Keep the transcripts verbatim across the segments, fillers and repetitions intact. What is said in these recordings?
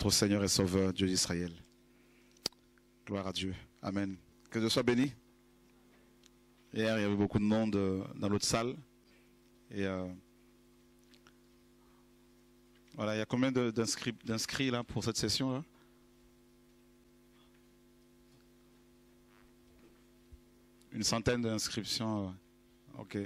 notre Seigneur et Sauveur, Dieu d'Israël. Gloire à Dieu. Amen. Que Dieu soit béni. Hier, il y avait beaucoup de monde euh, dans l'autre salle. Et euh, voilà, il y a combien d'inscrits d'inscrits là pour cette session là? Une centaine d'inscriptions. Euh, ok.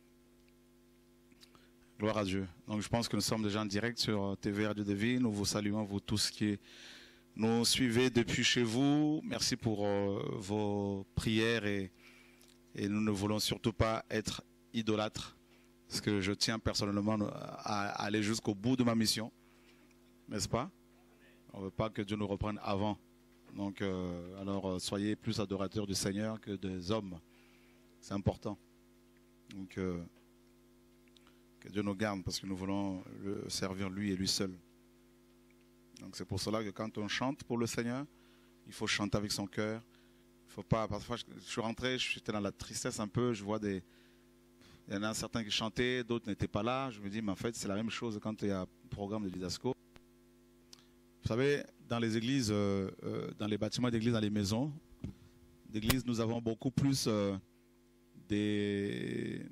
Gloire à Dieu. Donc je pense que nous sommes déjà en direct sur T V Radio de Vie. Nous vous saluons, vous tous qui nous suivez depuis chez vous. Merci pour euh, vos prières et, et nous ne voulons surtout pas être idolâtres. Parce que je tiens personnellement à aller jusqu'au bout de ma mission. N'est-ce pas? On ne veut pas que Dieu nous reprenne avant. Donc euh, alors soyez plus adorateurs du Seigneur que des hommes. C'est important. Donc euh, que Dieu nous garde parce que nous voulons le servir lui et lui seul. Donc c'est pour cela que quand on chante pour le Seigneur, il faut chanter avec son cœur. Il faut pas. Parfois je, je suis rentré, j'étais dans la tristesse un peu. Je vois des, il y en a certains qui chantaient, d'autres n'étaient pas là. Je me dis mais en fait c'est la même chose quand il y a un programme de Didasco. Vous savez, dans les églises, euh, euh, dans les bâtiments d'église, dans les maisons d'église, nous avons beaucoup plus euh, des...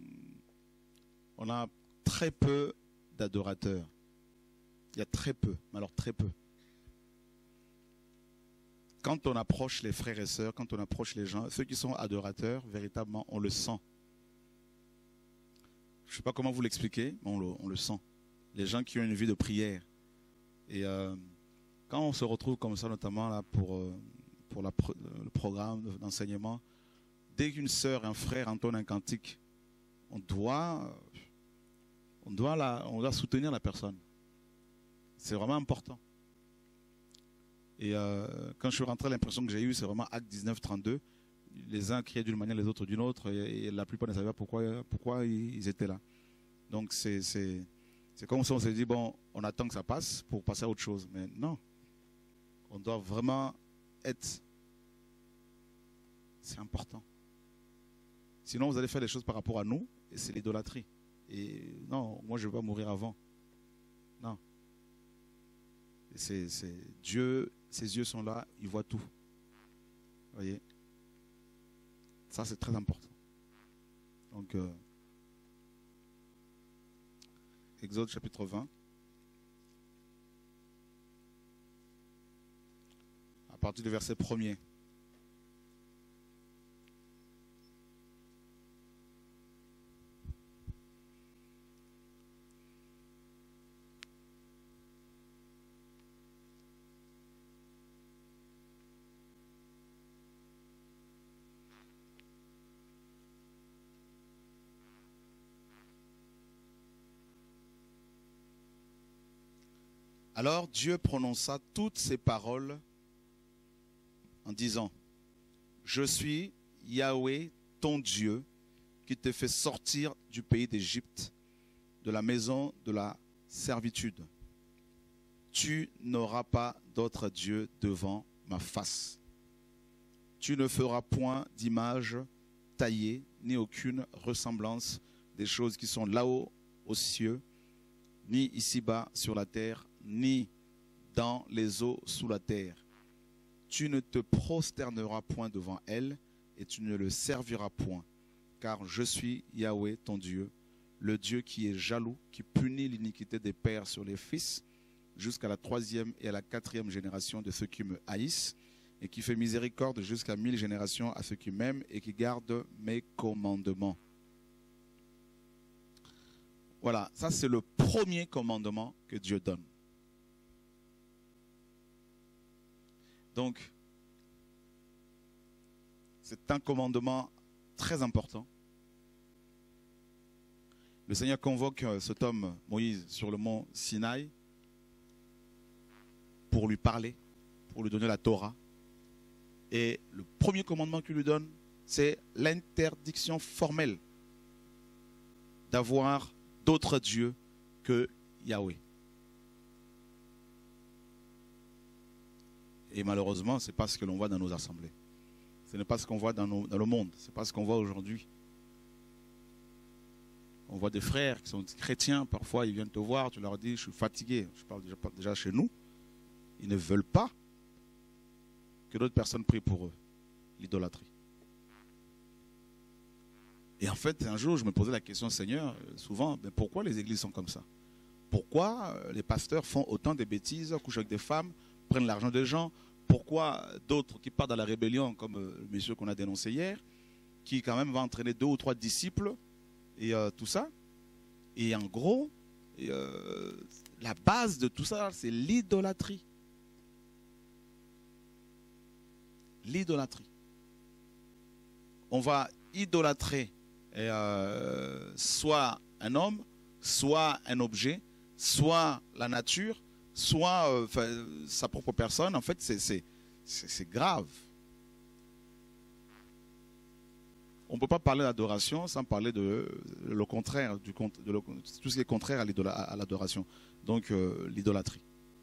On a très peu d'adorateurs. Il y a très peu, mais alors très peu. Quand on approche les frères et sœurs, quand on approche les gens, ceux qui sont adorateurs, véritablement, on le sent. Je ne sais pas comment vous l'expliquer, mais on le, on le sent. Les gens qui ont une vie de prière. Et euh, quand on se retrouve comme ça, notamment là pour, euh, pour la, le programme d'enseignement, dès qu'une sœur et un frère entonnent un cantique, on doit, on doit, la, on doit soutenir la personne. C'est vraiment important. Et euh, quand je suis rentré, l'impression que j'ai eue, c'est vraiment Acte dix-neuf, trente-deux. Les uns criaient d'une manière, les autres d'une autre, et, et la plupart ne savaient pas pourquoi, pourquoi ils étaient là. Donc c'est... C'est comme si on s'est dit, bon, on attend que ça passe pour passer à autre chose. Mais non. On doit vraiment être... C'est important. Sinon, vous allez faire des choses par rapport à nous, et c'est l'idolâtrie. Et non, moi, je ne vais pas mourir avant. Non. C'est Dieu, ses yeux sont là, il voit tout. Vous voyez? Ça, c'est très important. Donc... Euh, Exode chapitre vingt. À partir du verset premier. Alors Dieu prononça toutes ces paroles en disant, je suis Yahweh, ton Dieu, qui te fait sortir du pays d'Égypte, de la maison de la servitude. Tu n'auras pas d'autre Dieu devant ma face. Tu ne feras point d'image taillée, ni aucune ressemblance des choses qui sont là-haut aux cieux, ni ici-bas sur la terre, ni dans les eaux sous la terre. Tu ne te prosterneras point devant elle, et tu ne le serviras point, car je suis Yahweh ton Dieu, le Dieu qui est jaloux, qui punit l'iniquité des pères sur les fils, jusqu'à la troisième et à la quatrième génération de ceux qui me haïssent, et qui fait miséricorde jusqu'à mille générations à ceux qui m'aiment et qui gardent mes commandements. Voilà, ça c'est le premier commandement que Dieu donne. Donc, c'est un commandement très important. Le Seigneur convoque cet homme, Moïse, sur le mont Sinaï pour lui parler, pour lui donner la Torah. Et le premier commandement qu'il lui donne, c'est l'interdiction formelle d'avoir d'autres dieux que Yahweh. Et malheureusement, ce n'est pas ce que l'on voit dans nos assemblées. Ce n'est pas ce qu'on voit dans, nos, dans le monde. Ce n'est pas ce qu'on voit aujourd'hui. On voit des frères qui sont chrétiens. Parfois, ils viennent te voir. Tu leur dis, je suis fatigué. Je parle déjà, déjà chez nous. Ils ne veulent pas que d'autres personnes prient pour eux. L'idolâtrie. Et en fait, un jour, je me posais la question, Seigneur, souvent, mais pourquoi les églises sont comme ça? Pourquoi les pasteurs font autant de bêtises, couchent avec des femmes, prennent l'argent des gens? Pourquoi d'autres qui partent dans la rébellion, comme le monsieur qu'on a dénoncé hier, qui quand même va entraîner deux ou trois disciples, et euh, tout ça? Et en gros, et, euh, la base de tout ça, c'est l'idolâtrie. L'idolâtrie. On va idolâtrer euh, soit un homme, soit un objet, soit la nature, soit euh, sa propre personne. En fait, c'est grave. On ne peut pas parler d'adoration sans parler de le contraire, du, de le, tout ce qui est contraire à l'adoration. Donc, euh, l'idolâtrie.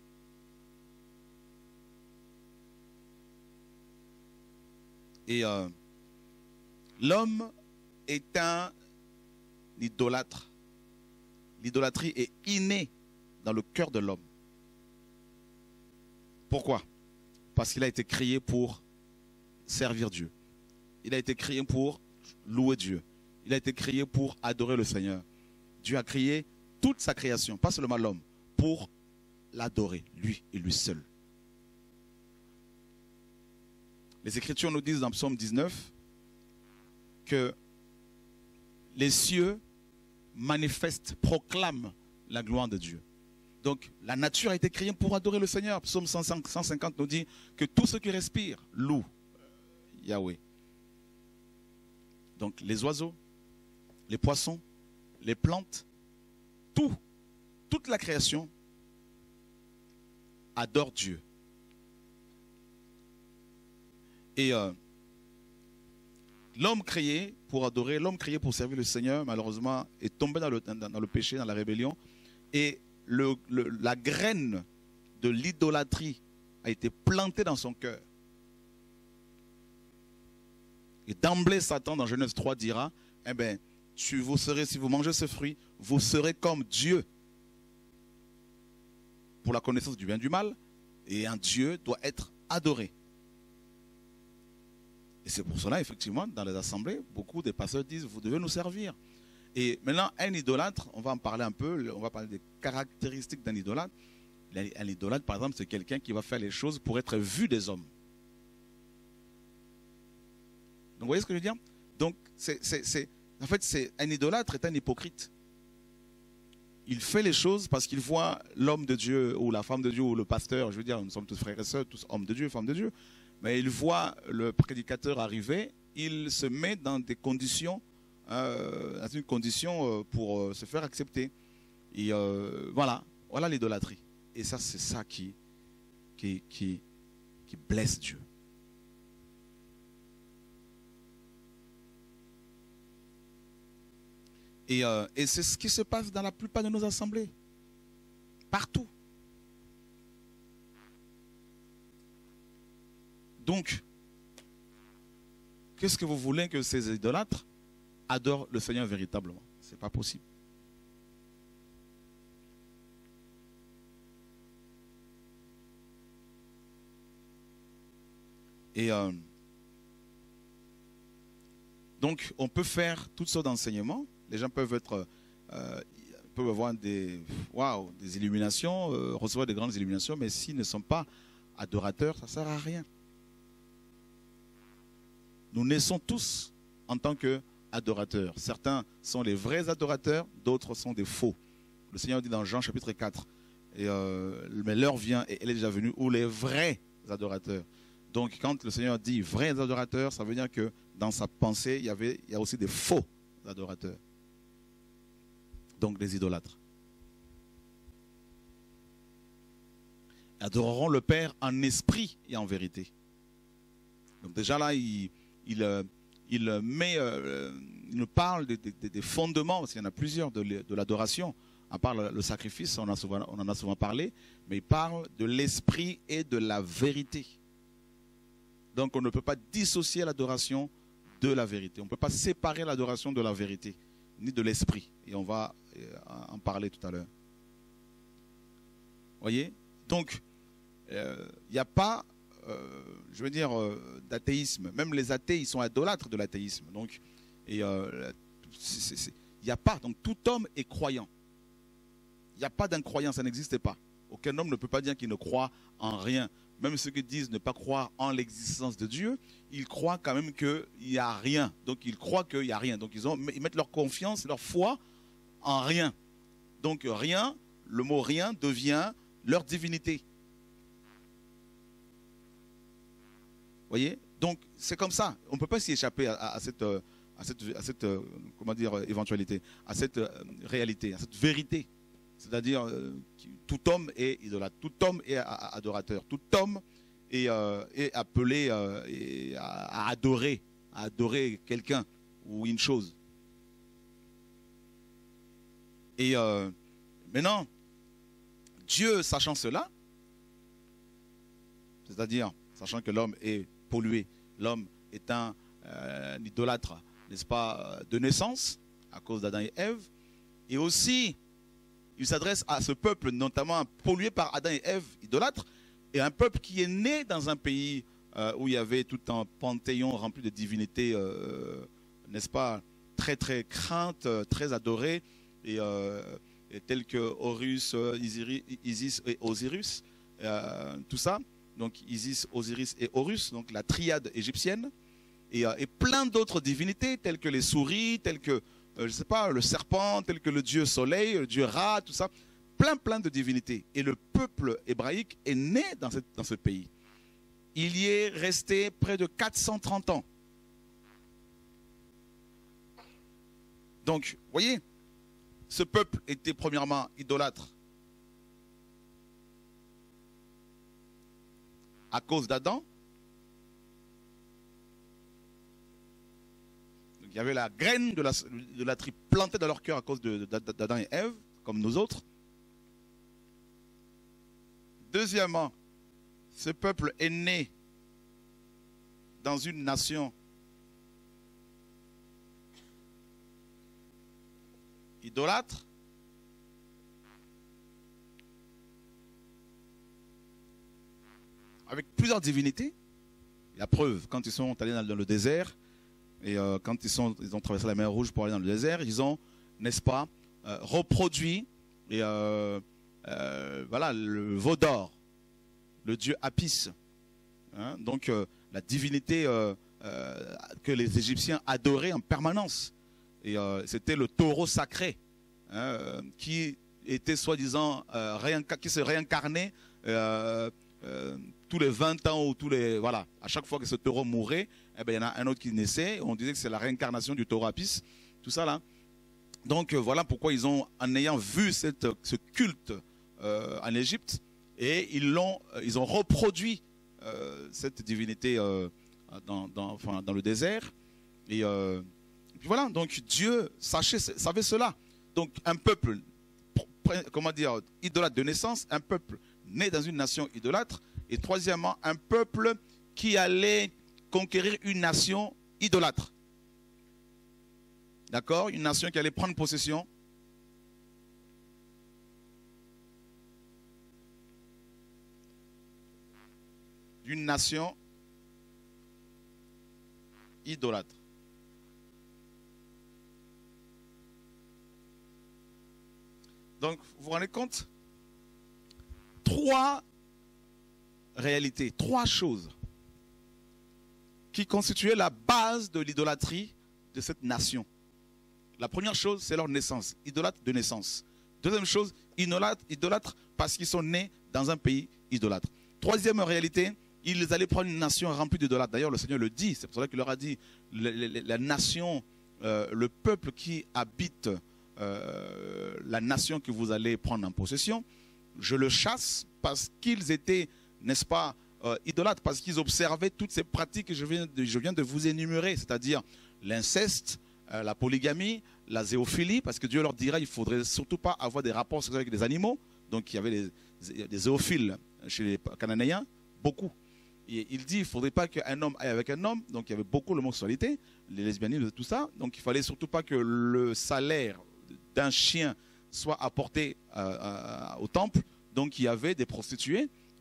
Et euh, l'homme est un idolâtre. L'idolâtrie est innée dans le cœur de l'homme. Pourquoi? Parce qu'il a été créé pour servir Dieu. Il a été créé pour louer Dieu. Il a été créé pour adorer le Seigneur. Dieu a créé toute sa création, pas seulement l'homme, pour l'adorer, lui et lui seul. Les Écritures nous disent dans Psaume dix-neuf que les cieux manifestent, proclament la gloire de Dieu. Donc la nature a été créée pour adorer le Seigneur. Psaume cent cinquante nous dit que tout ce qui respire loue Yahweh. Donc les oiseaux, les poissons, les plantes, tout, toute la création adore Dieu. Et euh, l'homme créé pour adorer, l'homme créé pour servir le Seigneur, malheureusement, est tombé dans le, dans, dans le péché, dans la rébellion. Et le, le, la graine de l'idolâtrie a été plantée dans son cœur. Et d'emblée, Satan, dans Genèse trois, dira, eh bien, tu, vous serez, si vous mangez ce fruit, vous serez comme Dieu. Pour la connaissance du bien et du mal. Et un Dieu doit être adoré. Et c'est pour cela, effectivement, dans les assemblées, beaucoup de pasteurs disent, vous devez nous servir. Et maintenant, un idolâtre, on va en parler un peu, on va parler des caractéristiques d'un idolâtre. Un idolâtre, par exemple, c'est quelqu'un qui va faire les choses pour être vu des hommes. Donc, vous voyez ce que je veux dire? Donc, c'est, c'est, c'est, en fait, c'est, un idolâtre est un hypocrite. Il fait les choses parce qu'il voit l'homme de Dieu, ou la femme de Dieu, ou le pasteur, je veux dire, nous sommes tous frères et sœurs, tous hommes de Dieu, femmes de Dieu. Mais il voit le prédicateur arriver, il se met dans des conditions, euh, dans une condition euh, pour euh, se faire accepter. Et euh, voilà, voilà l'idolâtrie. Et ça, c'est ça qui, qui, qui, qui blesse Dieu. Et, euh, et c'est ce qui se passe dans la plupart de nos assemblées. Partout. Donc, qu'est-ce que vous voulez que ces idolâtres adorent le Seigneur véritablement? Ce n'est pas possible. Et euh, donc, on peut faire toutes sortes d'enseignements. Les gens peuvent être, euh, peuvent avoir des, waouh, des illuminations, euh, recevoir des grandes illuminations, mais s'ils ne sont pas adorateurs, ça ne sert à rien. Nous naissons tous en tant qu'adorateurs. Certains sont les vrais adorateurs, d'autres sont des faux. Le Seigneur dit dans Jean chapitre quatre, et, euh, mais l'heure vient et elle est déjà venue où les vrais adorateurs. Donc quand le Seigneur dit vrais adorateurs, ça veut dire que dans sa pensée, il y, avait, il y a aussi des faux adorateurs. Donc des idolâtres. Adoreront le Père en esprit et en vérité. Donc déjà là, il... Il, il, met, euh, il nous parle des, des, des fondements, parce qu'il y en a plusieurs, de, de l'adoration. À part le, le sacrifice, on, a souvent, on en a souvent parlé, mais il parle de l'esprit et de la vérité. Donc on ne peut pas dissocier l'adoration de la vérité. On ne peut pas séparer l'adoration de la vérité, ni de l'esprit. Et on va en parler tout à l'heure. Voyez? Donc, il euh, n'y a pas, euh, je veux dire, euh, d'athéisme. Même les athées, ils sont idolâtres de l'athéisme. Donc, et euh, il n'y a pas. Donc, tout homme est croyant. Il n'y a pas d'incroyant, ça n'existe pas. Aucun homme ne peut pas dire qu'il ne croit en rien. Même ceux qui disent ne pas croire en l'existence de Dieu, ils croient quand même qu'il n'y a rien. Donc, ils croient qu'il n'y a rien. Donc, ils, ont, ils mettent leur confiance, leur foi en rien. Donc, rien, le mot rien devient leur divinité. Vous voyez? Donc, c'est comme ça. On ne peut pas s'y échapper à, à cette, à cette, à cette comment dire, éventualité, à cette réalité, à cette vérité. C'est-à-dire, euh, tout homme est idolâtre, tout homme est adorateur, tout homme est, euh, est appelé euh, est à, à adorer, à adorer quelqu'un ou une chose. Et euh, maintenant, Dieu, sachant cela, c'est-à-dire, sachant que l'homme est pollué, l'homme est un, euh, un idolâtre, n'est-ce pas, de naissance, à cause d'Adam et Ève, et aussi, il s'adresse à ce peuple, notamment pollué par Adam et Ève, idolâtres, et un peuple qui est né dans un pays euh, où il y avait tout un panthéon rempli de divinités, euh, n'est-ce pas, très très craintes, très adorées, et, euh, et telles que Horus, Isis et Osiris, euh, tout ça. Donc Isis, Osiris et Horus, donc la triade égyptienne, et, euh, et plein d'autres divinités, telles que les souris, telles que Euh, je ne sais pas, le serpent, tel que le dieu soleil, le dieu Ra, tout ça, plein plein de divinités. Et le peuple hébraïque est né dans, cette, dans ce pays. Il y est resté près de quatre cent trente ans. Donc, vous voyez, ce peuple était premièrement idolâtre à cause d'Adam. Il y avait la graine de la, de la tri plantée dans leur cœur à cause d'Adam et Ève, comme nous autres. Deuxièmement, ce peuple est né dans une nation idolâtre. Avec plusieurs divinités. La preuve, quand ils sont allés dans le désert, et euh, quand ils, sont, ils ont traversé la mer Rouge pour aller dans le désert, ils ont, n'est-ce pas, euh, reproduit et, euh, euh, voilà, le veau d'or, le dieu Apis. Hein, donc euh, la divinité euh, euh, que les Égyptiens adoraient en permanence. Et euh, c'était le taureau sacré, hein, qui était soi-disant, euh, qui se réincarnait euh, euh, tous les vingt ans ou tous les... Voilà, à chaque fois que ce taureau mourait, eh ben, il y en a un autre qui naissait. On disait que c'est la réincarnation du taureau Apis, tout ça là. Donc euh, voilà pourquoi ils ont, en ayant vu cette, ce culte euh, en Égypte, et ils, l'ont, ils ont reproduit euh, cette divinité euh, dans, dans, enfin, dans le désert. Et, euh, et puis voilà, donc Dieu sachait, savait cela. Donc un peuple, comment dire, idolâtre de naissance, un peuple né dans une nation idolâtre, et troisièmement, un peuple qui allait conquérir une nation idolâtre. D'accord? Une nation qui allait prendre possession d'une nation idolâtre. Donc, vous vous rendez compte? Trois réalités, trois choses qui constituaient la base de l'idolâtrie de cette nation. La première chose, c'est leur naissance, idolâtre de naissance. Deuxième chose, idolâtre, idolâtre parce qu'ils sont nés dans un pays idolâtre. Troisième réalité, ils allaient prendre une nation remplie d'idolâtres. D'ailleurs, le Seigneur le dit, c'est pour cela qu'il leur a dit, la, la, la nation, euh, le peuple qui habite euh, la nation que vous allez prendre en possession, je le chasse parce qu'ils étaient, n'est-ce pas, euh, idolâtres, parce qu'ils observaient toutes ces pratiques que je viens de, je viens de vous énumérer, c'est-à-dire l'inceste, euh, la polygamie, la zéophilie, parce que Dieu leur dira, il ne faudrait surtout pas avoir des rapports sexuels avec des animaux. Donc il y avait des, des zéophiles chez les Cananéens, beaucoup. Et il dit, il ne faudrait pas qu'un homme aille avec un homme, donc il y avait beaucoup l'homosexualité, les lesbianismes, tout ça. Donc il ne fallait surtout pas que le salaire d'un chien soit apporté euh, euh, au temple. Donc il y avait des prostituées,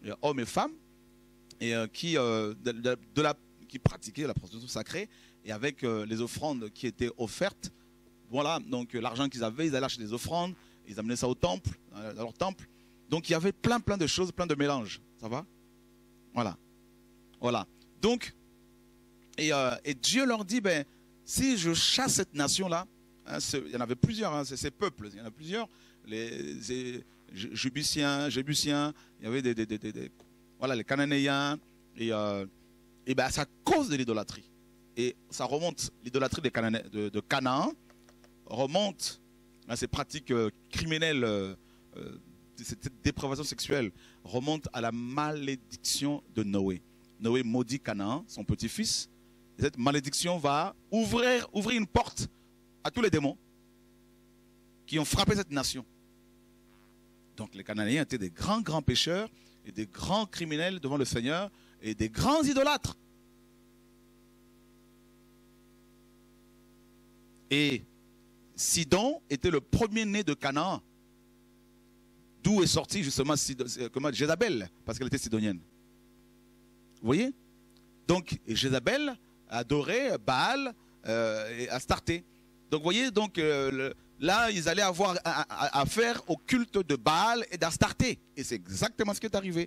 hommes et femmes, et euh, qui, euh, de, de, de la, qui pratiquaient la prostitution sacrée, et avec euh, les offrandes qui étaient offertes, voilà, donc euh, l'argent qu'ils avaient, ils allaient acheter des offrandes, ils amenaient ça au temple, dans leur temple. Donc il y avait plein plein de choses, plein de mélanges, ça va? Voilà, voilà. Donc, et, euh, et Dieu leur dit, ben, si je chasse cette nation-là, hein, il y en avait plusieurs, hein, ces peuples, il y en a plusieurs, les, les Jébusiens, Jébusiens, il y avait des, des, des, des, des voilà, les Cananéens, et, euh, et ben, c'est à cause de l'idolâtrie. Et ça remonte, l'idolâtrie de, de, de Canaan remonte à ces pratiques euh, criminelles, euh, euh, cette dépravation sexuelle, remonte à la malédiction de Noé. Noé maudit Canaan, son petit-fils. Cette malédiction va ouvrir, ouvrir une porte à tous les démons qui ont frappé cette nation. Donc les Cananéens étaient des grands, grands pécheurs et des grands criminels devant le Seigneur et des grands idolâtres. Et Sidon était le premier-né de Canaan, d'où est sorti justement Jézabel, parce qu'elle était sidonienne. Vous voyez? Donc Jézabel adorait Baal euh, et Astarté. Donc vous voyez, donc, euh, le, là, ils allaient avoir affaire au culte de Baal et d'Astarté. Et c'est exactement ce qui est arrivé.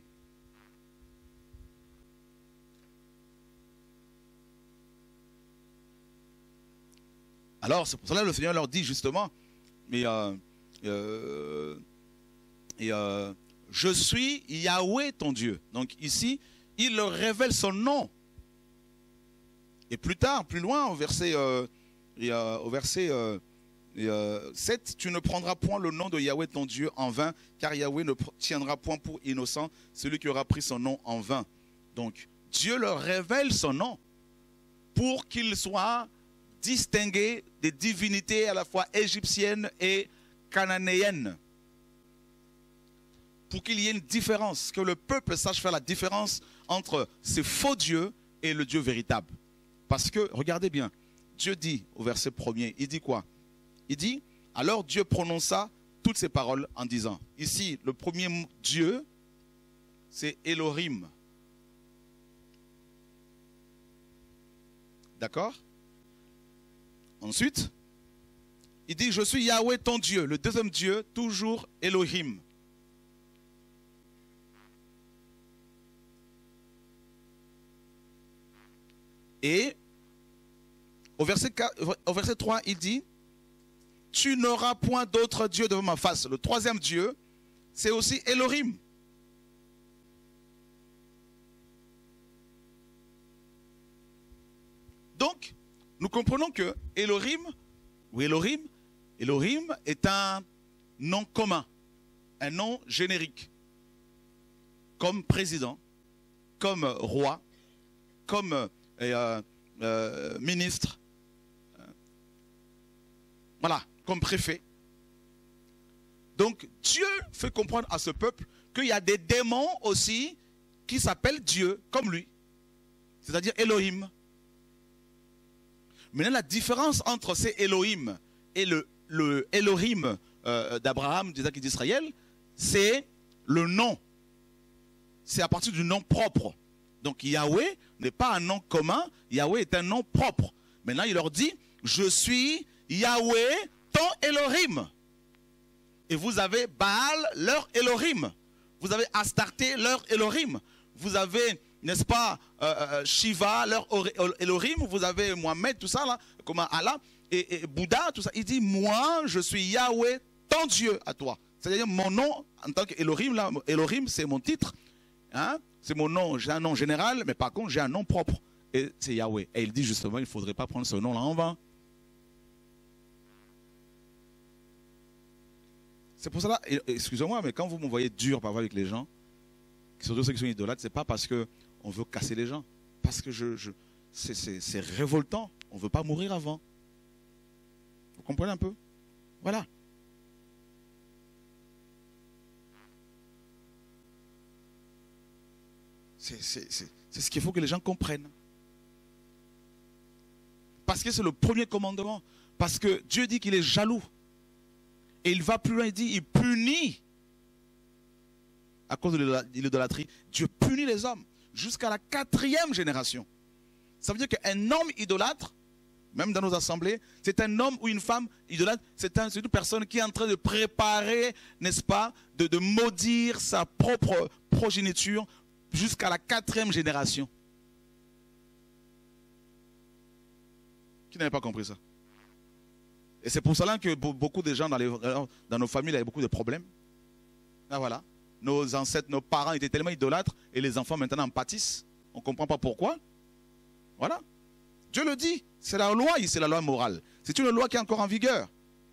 Alors, c'est pour cela que le Seigneur leur dit justement, mais, euh, euh, et, euh, je suis Yahweh ton Dieu. Donc ici, il leur révèle son nom. Et plus tard, plus loin, au verset, euh, et, euh, au verset euh, et, euh, sept, tu ne prendras point le nom de Yahweh ton Dieu en vain, car Yahweh ne tiendra point pour innocent celui qui aura pris son nom en vain. Donc, Dieu leur révèle son nom pour qu'il soit distingué des divinités à la fois égyptiennes et cananéennes. Pour qu'il y ait une différence, que le peuple sache faire la différence entre ces faux dieux et le Dieu véritable. Parce que, regardez bien, Dieu dit au verset premier, il dit quoi? Il dit, alors Dieu prononça toutes ces paroles en disant, ici, le premier Dieu, c'est Elohim. D'accord? Ensuite, il dit, je suis Yahweh ton Dieu. Le deuxième Dieu, toujours Elohim. Et au verset, quatre, au verset trois, il dit, tu n'auras point d'autre Dieu devant ma face. Le troisième Dieu, c'est aussi Elohim. Donc, nous comprenons que Elohim, ou Elohim, Elohim est un nom commun, un nom générique, comme président, comme roi, comme euh, euh, ministre, euh, voilà, comme préfet. Donc Dieu fait comprendre à ce peuple qu'il y a des démons aussi qui s'appellent Dieu, comme lui, c'est-à-dire Elohim. Maintenant, la différence entre ces Elohim et le, le Elohim euh, d'Abraham, d'Isaac et d'Israël, c'est le nom. C'est à partir du nom propre. Donc Yahweh n'est pas un nom commun, Yahweh est un nom propre. Maintenant, il leur dit, je suis Yahweh, ton Elohim. Et vous avez Baal, leur Elohim. Vous avez Astarté, leur Elohim. Vous avez, n'est-ce pas, euh, Shiva, leur Elohim. Vous avez Mohamed, tout ça, là, comme Allah, et, et Bouddha, tout ça. Il dit, moi, je suis Yahweh, ton Dieu à toi. C'est-à-dire, mon nom, en tant qu'Elohim, là, Elohim, c'est mon titre. Hein? C'est mon nom, j'ai un nom général, mais par contre, j'ai un nom propre. Et c'est Yahweh. Et il dit justement, il ne faudrait pas prendre ce nom-là en vain. C'est pour cela, excusez-moi, mais quand vous me voyez dur parfois avec les gens, surtout ceux qui sont idolâtres, ce n'est pas parce qu'on veut casser les gens. Parce que je, je, c'est révoltant. On ne veut pas mourir avant. Vous comprenez un peu? Voilà. C'est ce qu'il faut que les gens comprennent. Parce que c'est le premier commandement. Parce que Dieu dit qu'il est jaloux. Et il va plus loin, il dit, il punit à cause de l'idolâtrie, Dieu punit les hommes jusqu'à la quatrième génération. Ça veut dire qu'un homme idolâtre, même dans nos assemblées, c'est un homme ou une femme idolâtre, c'est un, une personne qui est en train de préparer, n'est-ce pas, de, de maudire sa propre progéniture jusqu'à la quatrième génération. Qui n'avait pas compris ça? Et c'est pour cela que beaucoup de gens dans, les, dans nos familles avaient beaucoup de problèmes. Ah, voilà. Nos ancêtres, nos parents étaient tellement idolâtres et les enfants maintenant en pâtissent. On ne comprend pas pourquoi. Voilà. Dieu le dit. C'est la loi, c'est la loi morale. C'est une loi qui est encore en vigueur.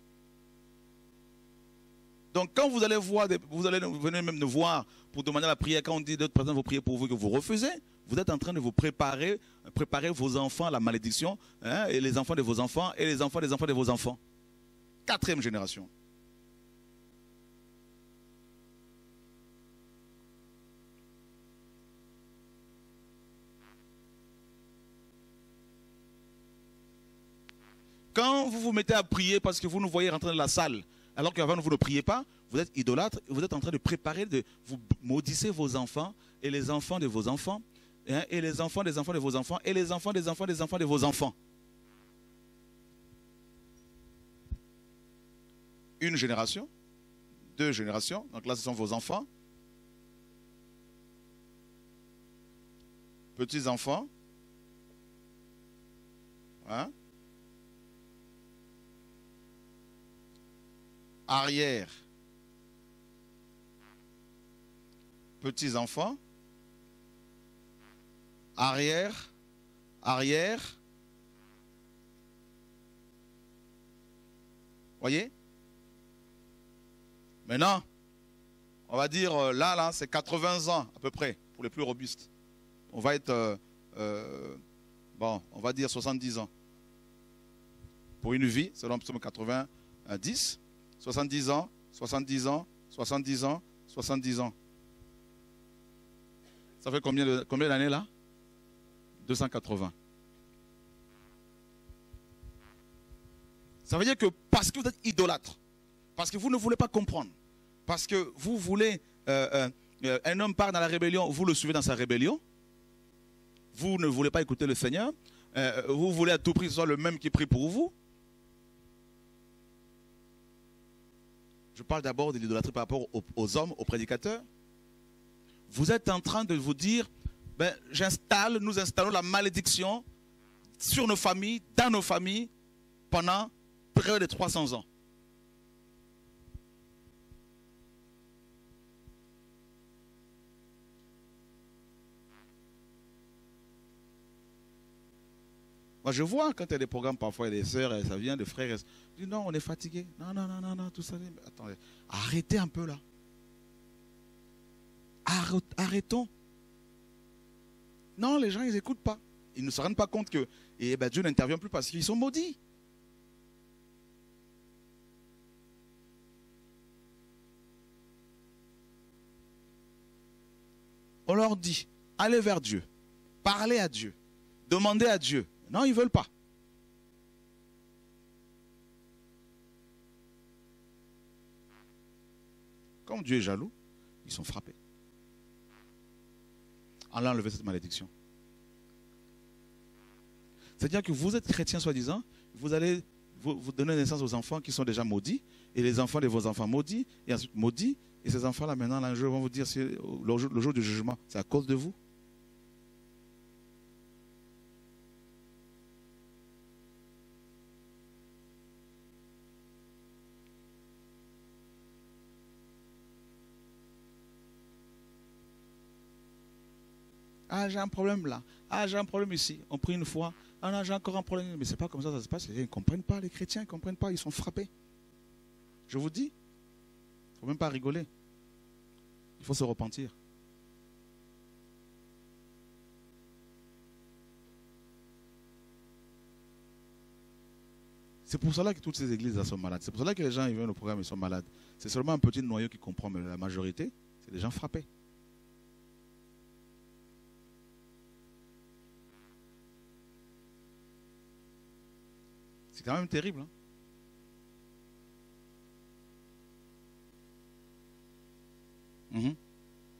Donc quand vous allez voir, vous allez venir même nous voir pour demander la prière, quand on dit d'autres personnes vous priez pour vous que vous refusez, vous êtes en train de vous préparer, préparer vos enfants à la malédiction, hein, et les enfants de vos enfants, et les enfants des enfants de vos enfants. Quatrième génération. Quand vous vous mettez à prier parce que vous nous voyez rentrer dans la salle, alors qu'avant vous ne priez pas, vous êtes idolâtre, vous êtes en train de préparer, de vous maudissez vos enfants et les enfants de vos enfants, hein, et les enfants des enfants de vos enfants, et les enfants des enfants des enfants de vos enfants. Une génération, deux générations, donc là ce sont vos enfants, petits-enfants, hein, arrière, petits-enfants, arrière, arrière, voyez? Maintenant, on va dire, là, là, c'est quatre-vingts ans à peu près, pour les plus robustes. On va être, euh, euh, bon, on va dire soixante-dix ans. Pour une vie, selon Psaume quatre-vingt-dix, soixante-dix ans, soixante-dix ans, soixante-dix ans, soixante-dix ans. Ça fait combien de, combien d'années là? deux cent quatre-vingts. Ça veut dire que parce que vous êtes idolâtre, parce que vous ne voulez pas comprendre, parce que vous voulez, euh, euh, un homme part dans la rébellion, vous le suivez dans sa rébellion, vous ne voulez pas écouter le Seigneur, euh, vous voulez à tout prix que ce soit le même qui prie pour vous. Je parle d'abord de l'idolâtrie par rapport aux, aux hommes, aux prédicateurs. Vous êtes en train de vous dire, ben, j'installe, nous installons la malédiction sur nos familles, dans nos familles, pendant près de trois cents ans. Moi, je vois quand il y a des programmes, parfois, il y a des sœurs, et ça vient des frères. Je dis non, on est fatigué. Non, non, non, non, non, tout ça. Mais attendez, arrêtez un peu là. Arrêtons. Non, les gens, ils n'écoutent pas. Ils ne se rendent pas compte que et ben, Dieu n'intervient plus parce qu'ils sont maudits. On leur dit, allez vers Dieu, parlez à Dieu, demandez à Dieu. Non, ils ne veulent pas. Comme Dieu est jaloux, ils sont frappés. Allah a enlevé cette malédiction. C'est-à-dire que vous êtes chrétien soi-disant, vous allez vous, vous donner naissance aux enfants qui sont déjà maudits, et les enfants de vos enfants maudits, et ensuite maudits, et ces enfants-là maintenant, un jour, vont vous dire, le jour, le jour du jugement, c'est à cause de vous. Ah, j'ai un problème là. Ah, j'ai un problème ici. On prie une fois. Ah, non, j'ai encore un problème. Mais c'est pas comme ça que ça se passe. Ils ne comprennent pas, les chrétiens, ils ne comprennent pas. Ils sont frappés. Je vous dis, il ne faut même pas rigoler. Il faut se repentir. C'est pour cela que toutes ces églises là sont malades. C'est pour cela que les gens ils viennent au programme ils sont malades. C'est seulement un petit noyau qui comprend, mais la majorité, c'est des gens frappés. C'est quand même terrible. Hein? Mm-hmm.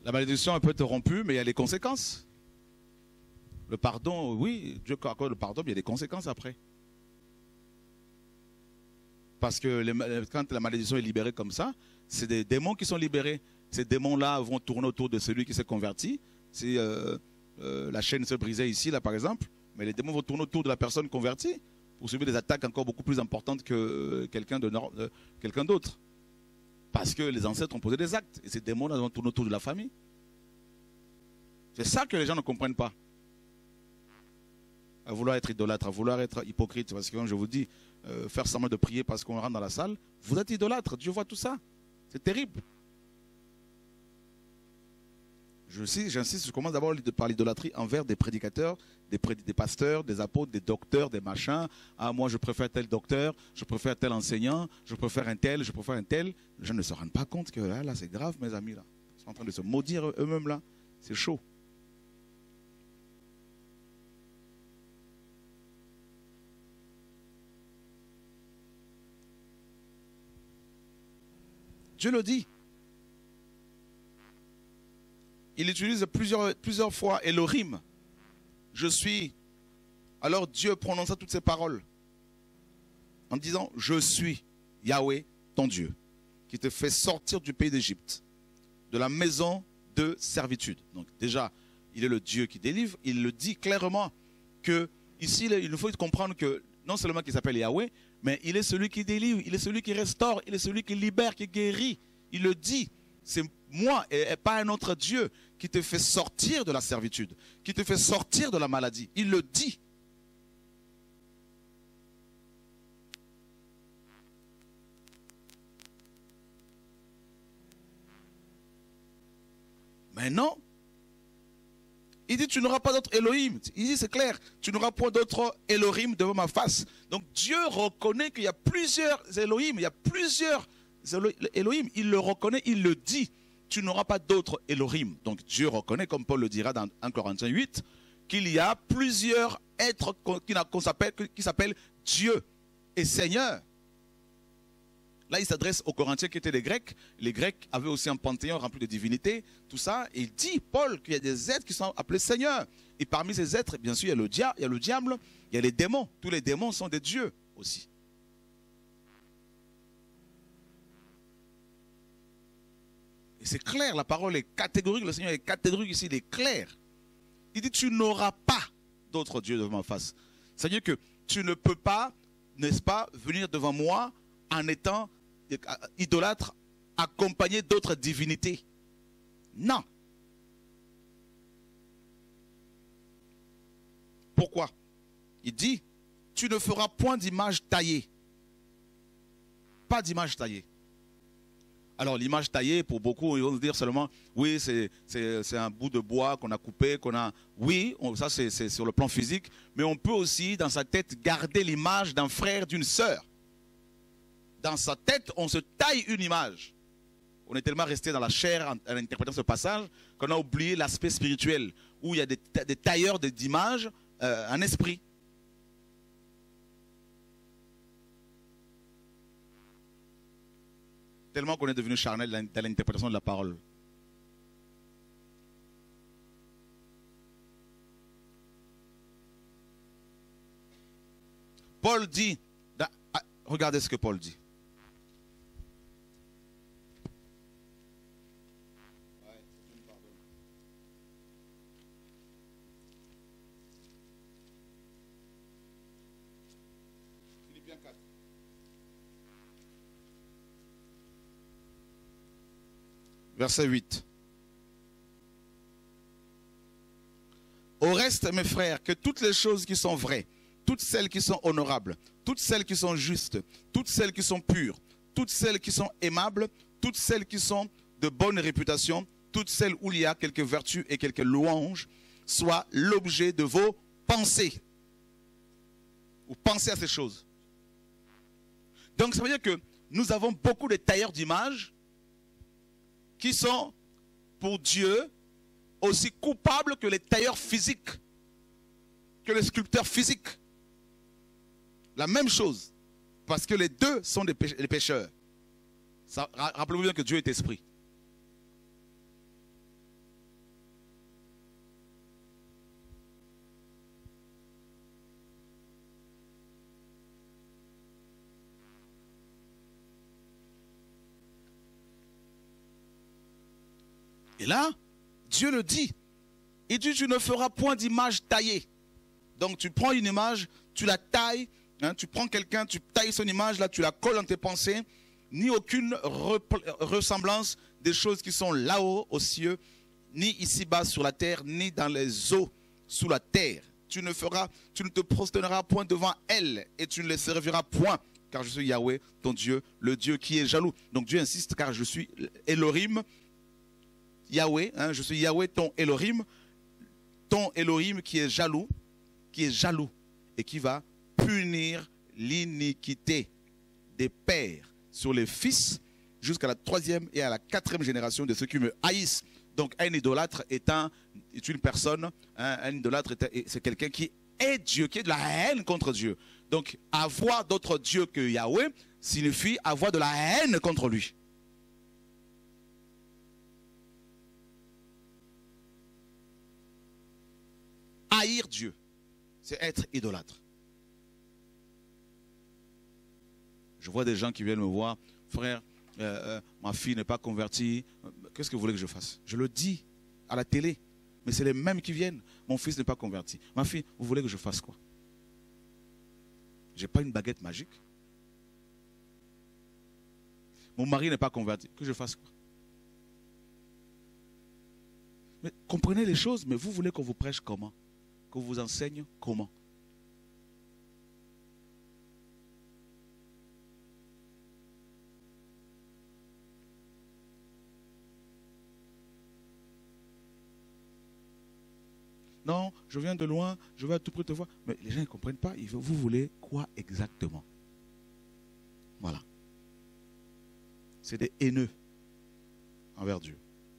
La malédiction, elle peut être rompue, mais il y a les conséquences. Le pardon, oui, Dieu accorde le pardon, mais il y a des conséquences après. Parce que les, quand la malédiction est libérée comme ça, c'est des démons qui sont libérés. Ces démons-là vont tourner autour de celui qui s'est converti. Si euh, euh, la chaîne se brisait ici, là par exemple, mais les démons vont tourner autour de la personne convertie pour subir des attaques encore beaucoup plus importantes que euh, quelqu'un de, euh, quelqu'un d'autre. Parce que les ancêtres ont posé des actes. Et ces démons-là vont tourner autour de la famille. C'est ça que les gens ne comprennent pas. À vouloir être idolâtre, à vouloir être hypocrite. Parce que comme je vous dis, euh, faire semblant de prier parce qu'on rentre dans la salle, vous êtes idolâtre. Dieu voit tout ça. C'est terrible. J'insiste, je commence d'abord par l'idolâtrie envers des prédicateurs, des, pré des pasteurs, des apôtres, des docteurs, des machins. Ah, moi je préfère tel docteur, je préfère tel enseignant, je préfère un tel, je préfère un tel. Les gens ne se rendent pas compte que là, là c'est grave, mes amis. Là. Ils sont en train de se maudire eux-mêmes là. C'est chaud. Dieu le dit. Il utilise plusieurs, plusieurs fois Elohim. Je suis. Alors Dieu prononça toutes ces paroles en disant, je suis Yahweh, ton Dieu, qui te fait sortir du pays d'Égypte, de la maison de servitude. Donc déjà, il est le Dieu qui délivre. Il le dit clairement que ici, il faut comprendre que non seulement qu'il s'appelle Yahweh, mais il est celui qui délivre, il est celui qui restaure, il est celui qui libère, qui guérit. Il le dit. C'est moi et pas un autre Dieu qui te fait sortir de la servitude, qui te fait sortir de la maladie. Il le dit. Mais non. Il dit, tu n'auras pas d'autre Elohim. Il dit, c'est clair, tu n'auras point d'autre Elohim devant ma face. Donc Dieu reconnaît qu'il y a plusieurs Elohim, il y a plusieurs Elohim. Il le reconnaît, il le dit. Tu n'auras pas d'autre Elohim. Donc Dieu reconnaît, comme Paul le dira dans un Corinthiens huit, qu'il y a plusieurs êtres qui s'appellent Dieu et Seigneur. Là, il s'adresse aux Corinthiens qui étaient des Grecs. Les Grecs avaient aussi un panthéon rempli de divinités, tout ça. Et il dit, Paul, qu'il y a des êtres qui sont appelés Seigneurs. Et parmi ces êtres, bien sûr, il y a le diable, il y a le diable, il y a les démons. Tous les démons sont des dieux aussi. Et c'est clair, la parole est catégorique, le Seigneur est catégorique ici, il est clair. Il dit, tu n'auras pas d'autre Dieu devant ma face. C'est-à-dire que tu ne peux pas, n'est-ce pas, venir devant moi en étant idolâtre, accompagné d'autres divinités. Non. Pourquoi? Il dit, tu ne feras point d'image taillée. Pas d'image taillée. Alors l'image taillée, pour beaucoup, ils vont dire seulement, oui, c'est un bout de bois qu'on a coupé, qu'on a... Oui, on, ça c'est sur le plan physique, mais on peut aussi, dans sa tête, garder l'image d'un frère, d'une sœur. Dans sa tête, on se taille une image. On est tellement resté dans la chair en, en interprétant ce passage qu'on a oublié l'aspect spirituel, où il y a des, des tailleurs d'images euh, en esprit. Tellement qu'on est devenu charnel dans l'interprétation de la parole. Paul dit, dans, ah, regardez ce que Paul dit. Philippiens quatre. Verset huit. Au reste, mes frères, que toutes les choses qui sont vraies, toutes celles qui sont honorables, toutes celles qui sont justes, toutes celles qui sont pures, toutes celles qui sont aimables, toutes celles qui sont de bonne réputation, toutes celles où il y a quelques vertus et quelques louanges, soient l'objet de vos pensées. Ou pensez à ces choses. Donc ça veut dire que nous avons beaucoup de tailleurs d'images qui sont pour Dieu aussi coupables que les tailleurs physiques, que les sculpteurs physiques. La même chose, parce que les deux sont des pécheurs. Rappelez-vous bien que Dieu est esprit. Et là, Dieu le dit. Il dit, tu ne feras point d'image taillée. Donc tu prends une image, tu la tailles, hein, tu prends quelqu'un, tu tailles son image, là tu la colles dans tes pensées, ni aucune ressemblance des choses qui sont là-haut aux cieux, ni ici-bas sur la terre, ni dans les eaux sous la terre. Tu ne feras, tu ne te prosterneras point devant elles et tu ne les serviras point, car je suis Yahweh, ton Dieu, le Dieu qui est jaloux. Donc Dieu insiste, car je suis Elohim, Yahweh, hein, je suis Yahweh, ton Elohim, ton Elohim qui est jaloux, qui est jaloux et qui va punir l'iniquité des pères sur les fils jusqu'à la troisième et à la quatrième génération de ceux qui me haïssent. Donc un idolâtre est, un, est une personne, hein, un idolâtre c'est quelqu'un qui est Dieu, qui est de la haine contre Dieu. Donc avoir d'autres dieux que Yahweh signifie avoir de la haine contre lui. Haïr Dieu, c'est être idolâtre. Je vois des gens qui viennent me voir, frère, euh, euh, ma fille n'est pas convertie, qu'est-ce que vous voulez que je fasse? Je le dis à la télé, mais c'est les mêmes qui viennent. Mon fils n'est pas converti. Ma fille, vous voulez que je fasse quoi? Je n'ai pas une baguette magique. Mon mari n'est pas converti, que je fasse quoi? Mais comprenez les choses, mais vous voulez qu'on vous prêche comment? Qu'on vous enseigne comment? Non, je viens de loin, je vais à tout près te voir. Mais les gens ne comprennent pas. Vous voulez quoi exactement? Voilà. C'est des haineux envers Dieu.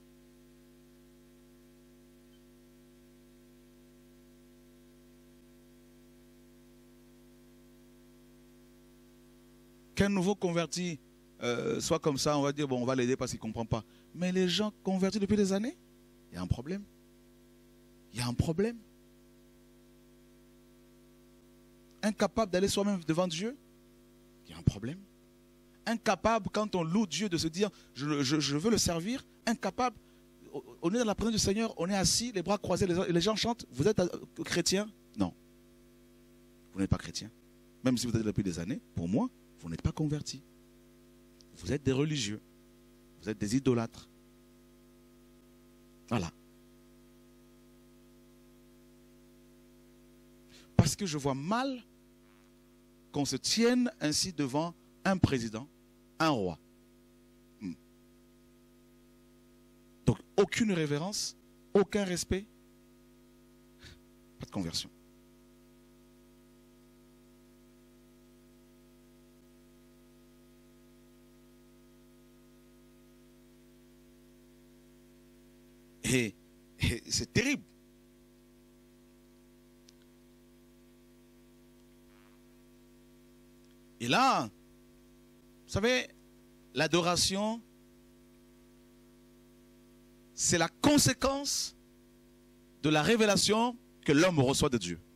Qu'un nouveau converti euh, soit comme ça, on va dire, bon, on va l'aider parce qu'il ne comprend pas. Mais les gens convertis depuis des années, il y a un problème. Il y a un problème. Incapable d'aller soi-même devant Dieu, il y a un problème. Incapable, quand on loue Dieu, de se dire, je, je, je veux le servir. Incapable. On est dans la présence du Seigneur, on est assis, les bras croisés, les, les gens chantent. Vous êtes chrétien? Non. Vous n'êtes pas chrétien. Même si vous êtes là depuis des années, pour moi, vous n'êtes pas converti. Vous êtes des religieux. Vous êtes des idolâtres. Voilà. Parce que je vois mal qu'on se tienne ainsi devant un président, un roi. Hmm. Donc, aucune révérence, aucun respect, pas de conversion. Et, et c'est terrible. Et là, vous savez, l'adoration, c'est la conséquence de la révélation que l'homme reçoit de Dieu.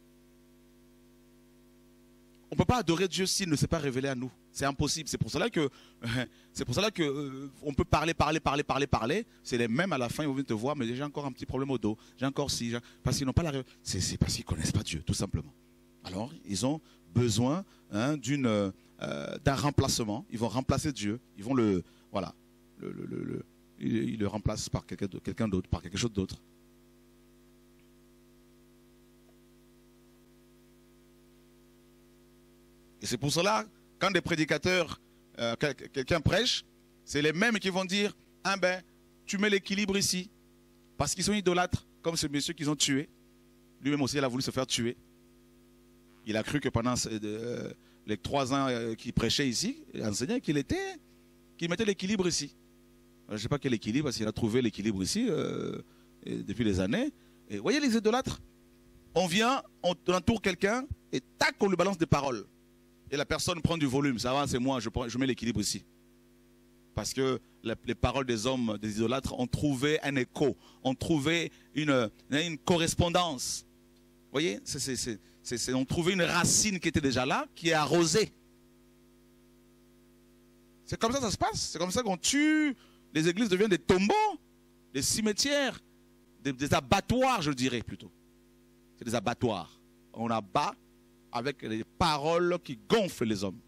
On ne peut pas adorer Dieu s'il ne s'est pas révélé à nous. C'est impossible. C'est pour cela que, c'est pour cela que euh, on peut parler, parler, parler, parler, parler. C'est les mêmes à la fin, ils vont venir te voir, mais j'ai encore un petit problème au dos. J'ai encore si, parce qu'ils n'ont pas la révélation. C'est parce qu'ils ne connaissent pas Dieu, tout simplement. Alors, ils ont besoin hein, d'une euh, d'un remplacement. Ils vont remplacer Dieu. Ils vont le, voilà, le, le, le, le, ils, ils le remplacent par quelqu'un quelqu'un d'autre, par quelque chose d'autre. Et c'est pour cela, quand des prédicateurs, euh, quelqu'un prêche, c'est les mêmes qui vont dire, ah ben, tu mets l'équilibre ici, parce qu'ils sont idolâtres, comme ce monsieur qu'ils ont tué. Lui-même aussi, il a voulu se faire tuer. Il a cru que pendant euh, les trois ans euh, qu'il prêchait ici, il enseignait qu'il était, qu'il mettait l'équilibre ici. Je ne sais pas quel équilibre, parce qu'il a trouvé l'équilibre ici euh, depuis des années. Et vous voyez les idolâtres, on vient, on entoure quelqu'un, et tac, on lui balance des paroles. Et la personne prend du volume, ça va, c'est moi, je, prends, je mets l'équilibre ici. Parce que la, les paroles des hommes, des idolâtres, ont trouvé un écho, ont trouvé une, une correspondance. Vous voyez, c'est, c'est, c'est, c'est, on trouvait une racine qui était déjà là, qui est arrosée. C'est comme ça que ça se passe. C'est comme ça qu'on tue, les églises deviennent des tombeaux. des cimetières, des, des abattoirs, je dirais plutôt. C'est des abattoirs. On abat avec les paroles qui gonflent les hommes.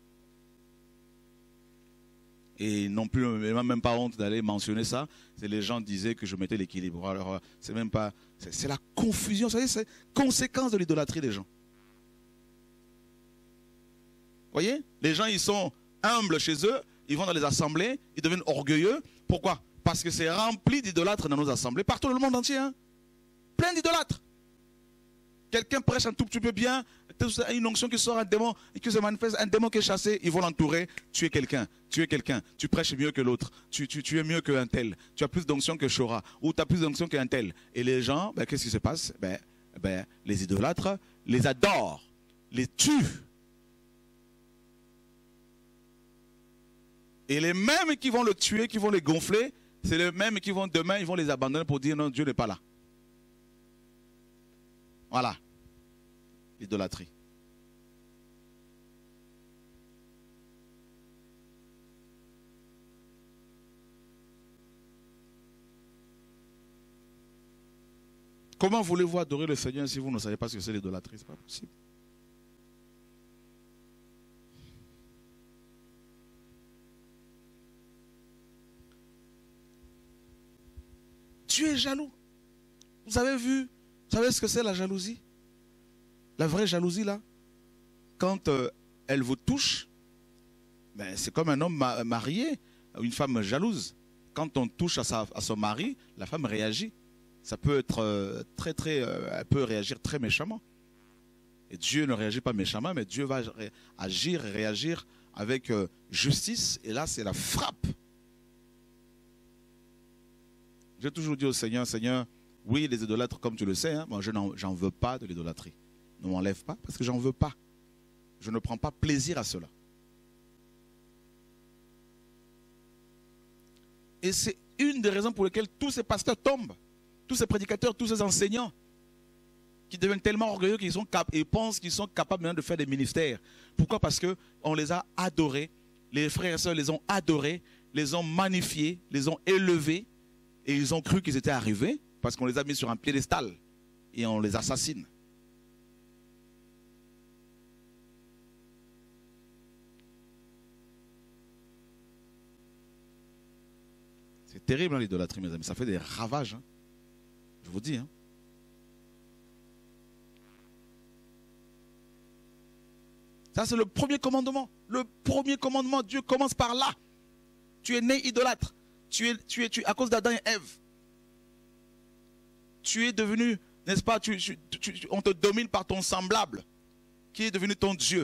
Et non plus, même pas honte d'aller mentionner ça. C'est les gens disaient que je mettais l'équilibre. Alors, c'est même pas, c'est la confusion. Vous savez, c'est conséquence de l'idolâtrie des gens. Vous voyez? Les gens, ils sont humbles chez eux, ils vont dans les assemblées, ils deviennent orgueilleux. Pourquoi? Parce que c'est rempli d'idolâtres dans nos assemblées, partout dans le monde entier. Hein? Plein d'idolâtres. Quelqu'un prêche un tout petit peu bien, une onction qui sort, un démon, et qui se manifeste, un démon qui est chassé, ils vont l'entourer. Tu es quelqu'un, tu es quelqu'un, tu prêches mieux que l'autre, tu, tu, tu es mieux qu'un tel, tu as plus d'onction que Shora, ou tu as plus d'onction qu'un tel. Et les gens, ben, qu'est-ce qui se passe? ben, ben, Les idolâtres les adorent, les tuent. Et les mêmes qui vont le tuer, qui vont les gonfler, c'est les mêmes qui vont demain, ils vont les abandonner pour dire non, Dieu n'est pas là. Voilà. L'idolâtrie. Comment voulez-vous adorer le Seigneur si vous ne savez pas ce que c'est l'idolâtrie? Ce n'est pas possible. Dieu est jaloux. Vous avez vu, vous savez ce que c'est la jalousie? La vraie jalousie là, quand euh, elle vous touche, ben, c'est comme un homme ma marié, une femme jalouse. Quand on touche à, sa, à son mari, la femme réagit. Ça peut être euh, très très, euh, elle peut réagir très méchamment. Et Dieu ne réagit pas méchamment, mais Dieu va agir et réagir avec euh, justice. Et là, c'est la frappe. J'ai toujours dit au Seigneur, Seigneur, oui, les idolâtres, comme tu le sais, hein, moi, je n'en veux pas de l'idolâtrie. Ne m'enlève pas, parce que j'en veux pas. Je ne prends pas plaisir à cela. Et c'est une des raisons pour lesquelles tous ces pasteurs tombent. Tous ces prédicateurs, tous ces enseignants, qui deviennent tellement orgueilleux qu'ils sont cap et pensent qu'ils sont capables maintenant de faire des ministères. Pourquoi? Parce qu'on les a adorés, les frères et sœurs les ont adorés, les ont magnifiés, les ont élevés, et ils ont cru qu'ils étaient arrivés, parce qu'on les a mis sur un piédestal, et on les assassine. C'est terrible, hein, l'idolâtrie, mes amis. Ça fait des ravages. Hein. Je vous dis. Hein. Ça, c'est le premier commandement. Le premier commandement, Dieu commence par là. Tu es né idolâtre. Tu es, tu es, tu, à cause d'Adam et Ève. Tu es devenu, n'est-ce pas, tu, tu, tu, on te domine par ton semblable, qui est devenu ton Dieu.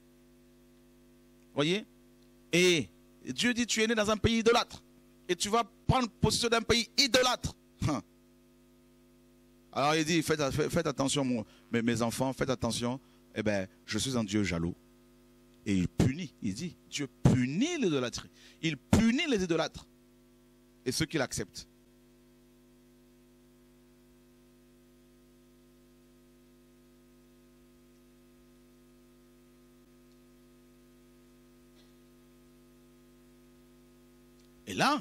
Voyez? Et Dieu dit, tu es né dans un pays idolâtre. Et tu vas prendre possession d'un pays idolâtre. Alors il dit, faites, faites attention, mon, mes, mes enfants, faites attention. Eh bien, je suis un Dieu jaloux. Et il punit, il dit, Dieu punit l'idolâtrie. Il punit les idolâtres. Et ceux qui l'acceptent. Et là,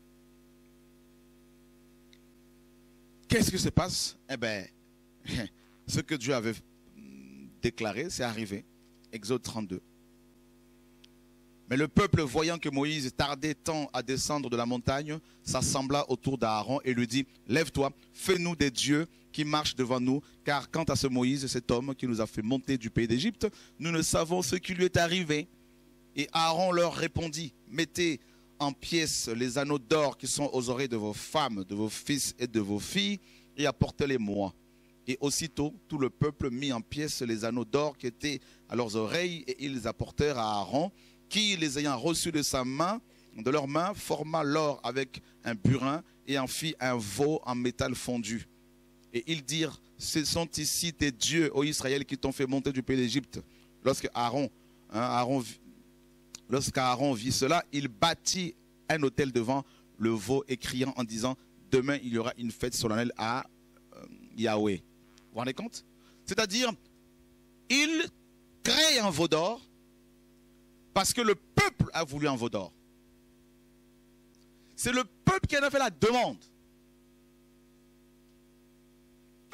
qu'est-ce qui se passe? Eh bien, ce que Dieu avait déclaré, c'est arrivé. Exode trente-deux. Mais le peuple, voyant que Moïse tardait tant à descendre de la montagne, s'assembla autour d'Aaron et lui dit, lève-toi, fais-nous des dieux qui marchent devant nous, car quant à ce Moïse, cet homme qui nous a fait monter du pays d'Égypte, nous ne savons ce qui lui est arrivé. Et Aaron leur répondit, mettez en pièces les anneaux d'or qui sont aux oreilles de vos femmes, de vos fils et de vos filles, et apportez-les-moi. Et aussitôt, tout le peuple mit en pièces les anneaux d'or qui étaient à leurs oreilles, et ils les apportèrent à Aaron, qui, les ayant reçus de sa main, de leurs mains, forma l'or avec un burin et en fit un veau en métal fondu. Et ils dirent, ce sont ici tes dieux, ô Israël, qui t'ont fait monter du pays d'Égypte. Lorsque Aaron, hein, Aaron, lorsqu'Aaron vit cela, il bâtit un autel devant le veau et criant en disant, demain il y aura une fête solennelle à euh, Yahweh. Vous vous rendez compte? C'est-à-dire, il crée un veau d'or parce que le peuple a voulu un veau d'or. C'est le peuple qui en a fait la demande.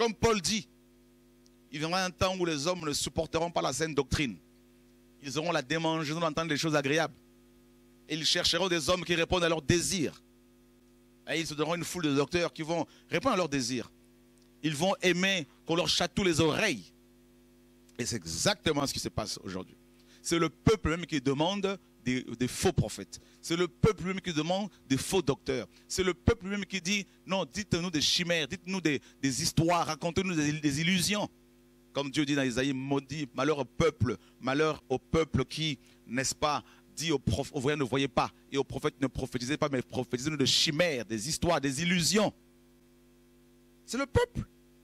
Comme Paul dit, il viendra un temps où les hommes ne supporteront pas la saine doctrine. Ils auront la démangeaison d'entendre des choses agréables. Et ils chercheront des hommes qui répondent à leurs désirs. Et ils se donneront une foule de docteurs qui vont répondre à leurs désirs. Ils vont aimer qu'on leur chatouille les oreilles. Et c'est exactement ce qui se passe aujourd'hui. C'est le peuple même qui demande des, des faux prophètes. C'est le peuple même qui demande des faux docteurs. C'est le peuple même qui dit, non, dites-nous des chimères, dites-nous des, des histoires, racontez-nous des, des illusions. Comme Dieu dit dans Isaïe, maudit, malheur au peuple, malheur au peuple qui, n'est-ce pas, dit aux prophètes, aux voyants ne voyez pas, et aux prophètes ne prophétisez pas, mais prophétisez-nous de chimères, des histoires, des illusions. C'est le peuple.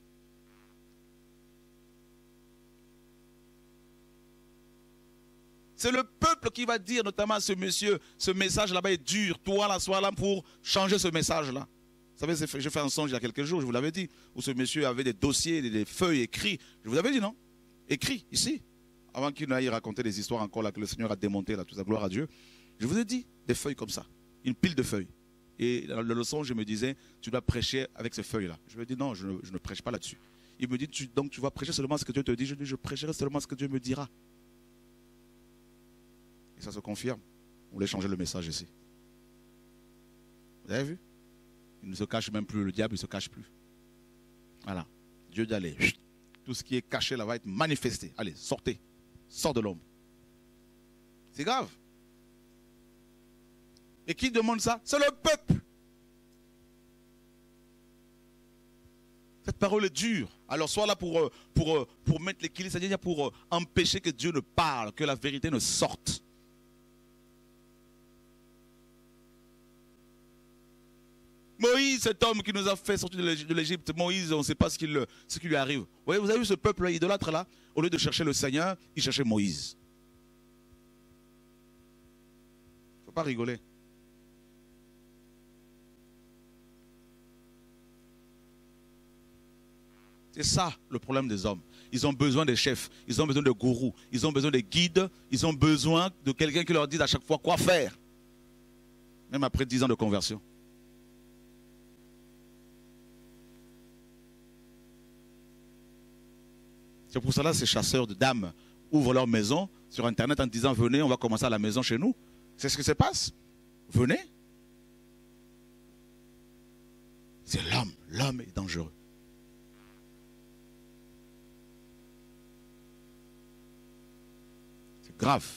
C'est le peuple qui va dire, notamment à ce monsieur, ce message là-bas est dur, toi là, sois là pour changer ce message-là. Vous savez, j'ai fait un songe il y a quelques jours, je vous l'avais dit, où ce monsieur avait des dossiers, des feuilles écrits. Je vous avais dit, non? Écrits, ici. Avant qu'il n'aille raconter des histoires encore là que le Seigneur a démonté, là, toute sa gloire à Dieu. Je vous ai dit, des feuilles comme ça, une pile de feuilles. Et dans le leçon, je me disais, tu dois prêcher avec ces feuilles-là. Je lui ai dit, non, je ne, je ne prêche pas là-dessus. Il me dit, tu, donc tu vas prêcher seulement ce que Dieu te dit. Je lui dis, je prêcherai seulement ce que Dieu me dira. Et ça se confirme. On voulait changer le message ici. Vous avez vu? Il ne se cache même plus, le diable ne se cache plus. Voilà. Dieu dit, allez, tout ce qui est caché là va être manifesté. Allez, sortez. Sors de l'ombre. C'est grave. Et qui demande ça? C'est le peuple. Cette parole est dure. Alors sois là pour, pour, pour mettre l'équilibre, c'est-à-dire pour empêcher que Dieu ne parle, que la vérité ne sorte. Moïse, cet homme qui nous a fait sortir de l'Égypte, Moïse, on ne sait pas ce qui, le, ce qui lui arrive. Vous voyez, vous avez vu ce peuple idolâtre là? Au lieu de chercher le Seigneur, il cherchait Moïse. Il ne faut pas rigoler. C'est ça le problème des hommes. Ils ont besoin des chefs, ils ont besoin de gourous, ils ont besoin de guides, ils ont besoin de quelqu'un qui leur dise à chaque fois quoi faire. Même après dix ans de conversion. C'est pour cela que ces chasseurs d'âmes ouvrent leur maison sur Internet en disant venez, on va commencer à la maison chez nous. C'est ce qui se passe. Venez. C'est l'homme. L'homme est dangereux. C'est grave.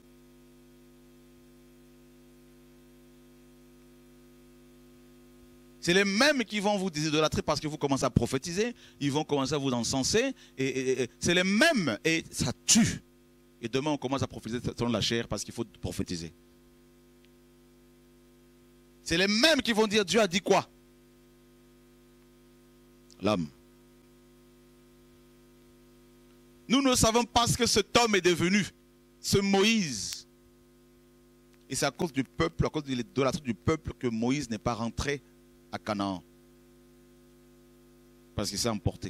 C'est les mêmes qui vont vous idolâtrer parce que vous commencez à prophétiser, ils vont commencer à vous encenser, et, et, et c'est les mêmes, et ça tue. Et demain on commence à prophétiser selon la chair parce qu'il faut prophétiser. C'est les mêmes qui vont dire Dieu a dit quoi? L'homme. Nous ne savons pas ce que cet homme est devenu, ce Moïse. Et c'est à cause du peuple, à cause de l'idolâtrie du peuple que Moïse n'est pas rentré à Canaan. Parce qu'il s'est emporté.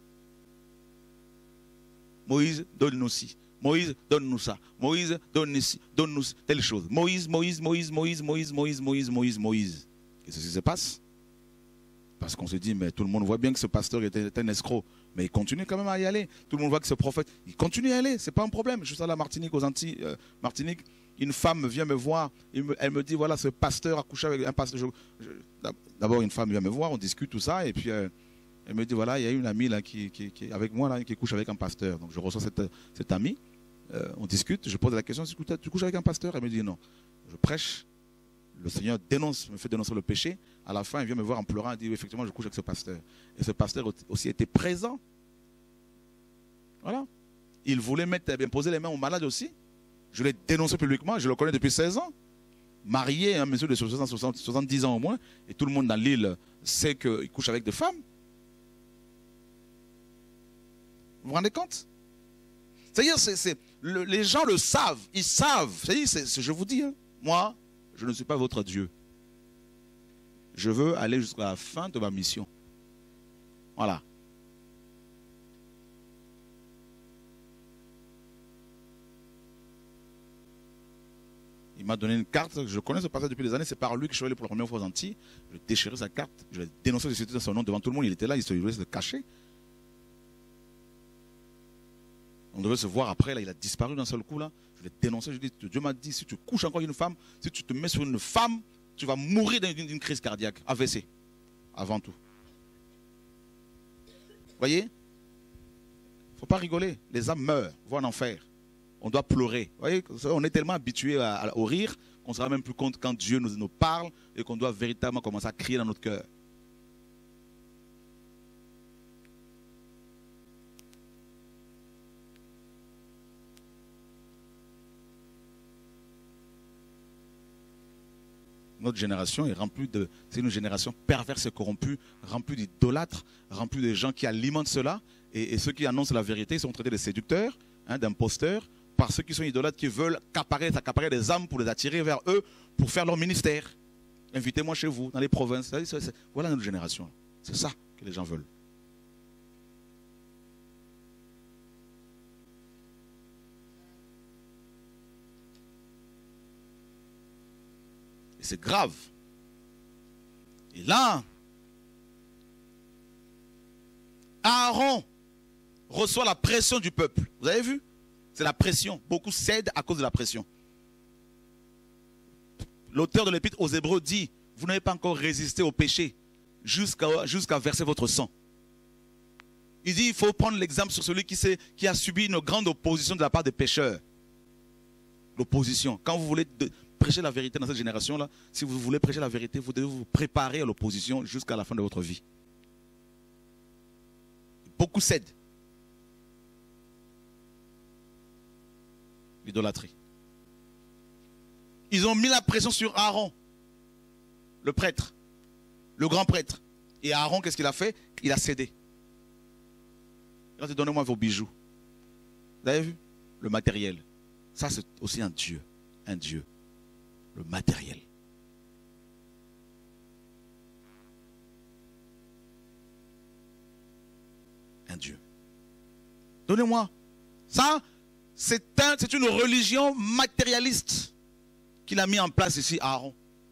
Moïse, donne-nous ci. Moïse, donne-nous ça. Moïse, donne-nous ci. Donne-nous telle chose. Moïse, Moïse, Moïse, Moïse, Moïse, Moïse, Moïse, Moïse, Moïse. Qu'est-ce qui se passe? Parce qu'on se dit, mais tout le monde voit bien que ce pasteur était un escroc. Mais il continue quand même à y aller. Tout le monde voit que ce prophète, il continue à y aller. Ce n'est pas un problème. Je suis à la Martinique, aux Antilles, euh, Martinique. Une femme vient me voir, elle me dit, voilà, ce pasteur a couché avec un pasteur. D'abord, une femme vient me voir, on discute tout ça, et puis euh, elle me dit, voilà, il y a une amie là, qui, qui, qui, avec moi là, qui couche avec un pasteur. Donc je reçois cette, cette amie, euh, on discute, je pose la question, tu couches avec un pasteur? Elle me dit non. Je prêche, le Seigneur dénonce, me fait dénoncer le péché. À la fin, elle vient me voir en pleurant, elle dit, effectivement, je couche avec ce pasteur. Et ce pasteur aussi était présent. Voilà. Il voulait mettre, imposer les mains aux malades aussi. Je l'ai dénoncé publiquement, je le connais depuis seize ans. Marié, un monsieur de soixante, soixante, soixante-dix ans au moins, et tout le monde dans l'île sait qu'il couche avec des femmes. Vous vous rendez compte? C'est-à-dire, c'est, c'est, le, les gens le savent, ils savent. C'est-à-dire, c'est, c'est, je vous dis, hein, moi, je ne suis pas votre Dieu. Je veux aller jusqu'à la fin de ma mission. Voilà. Il m'a donné une carte, je connais ce passage depuis des années, c'est par lui que je suis allé pour la première fois aux Antilles. Je déchirais sa carte, je l'ai dénoncé de son nom devant tout le monde, il était là, il se voulait se cacher. On devait se voir après, là, il a disparu d'un seul coup, là. Je l'ai dénoncé, je lui ai dit, Dieu m'a dit, si tu couches encore avec une femme, si tu te mets sur une femme, tu vas mourir d'une crise cardiaque, A V C, avant tout. Vous voyez? Il ne faut pas rigoler, les âmes meurent, vont en enfer. On doit pleurer. Vous voyez, on est tellement habitué à, à, au rire qu'on ne se rend même plus compte quand Dieu nous, nous parle et qu'on doit véritablement commencer à crier dans notre cœur. Notre génération est remplie de... C'est une génération perverse et corrompue, remplie d'idolâtres, remplie de gens qui alimentent cela. Et, et ceux qui annoncent la vérité sont traités de séducteurs, hein, d'imposteurs, par ceux qui sont idolâtres, qui veulent accaparer, accaparer des âmes pour les attirer vers eux, pour faire leur ministère. Invitez-moi chez vous, dans les provinces. Voilà notre génération. C'est ça que les gens veulent. Et c'est grave. Et là, Aaron reçoit la pression du peuple. Vous avez vu? C'est la pression. Beaucoup cèdent à cause de la pression. L'auteur de l'épître aux Hébreux dit, vous n'avez pas encore résisté au péché jusqu'à jusqu'à verser votre sang. Il dit, il faut prendre l'exemple sur celui qui, qui a subi une grande opposition de la part des pécheurs. L'opposition. Quand vous voulez de, prêcher la vérité dans cette génération-là, si vous voulez prêcher la vérité, vous devez vous préparer à l'opposition jusqu'à la fin de votre vie. Beaucoup cèdent. L'idolâtrie. Ils ont mis la pression sur Aaron, le prêtre, le grand prêtre. Et Aaron, qu'est-ce qu'il a fait? Il a cédé. Il a dit, donnez-moi vos bijoux. Vous avez vu? Le matériel. Ça, c'est aussi un Dieu. Un Dieu. Le matériel. Un Dieu. Donnez-moi. Ça, c'est un, c'est une religion matérialiste qu'il a mis en place ici, Aaron.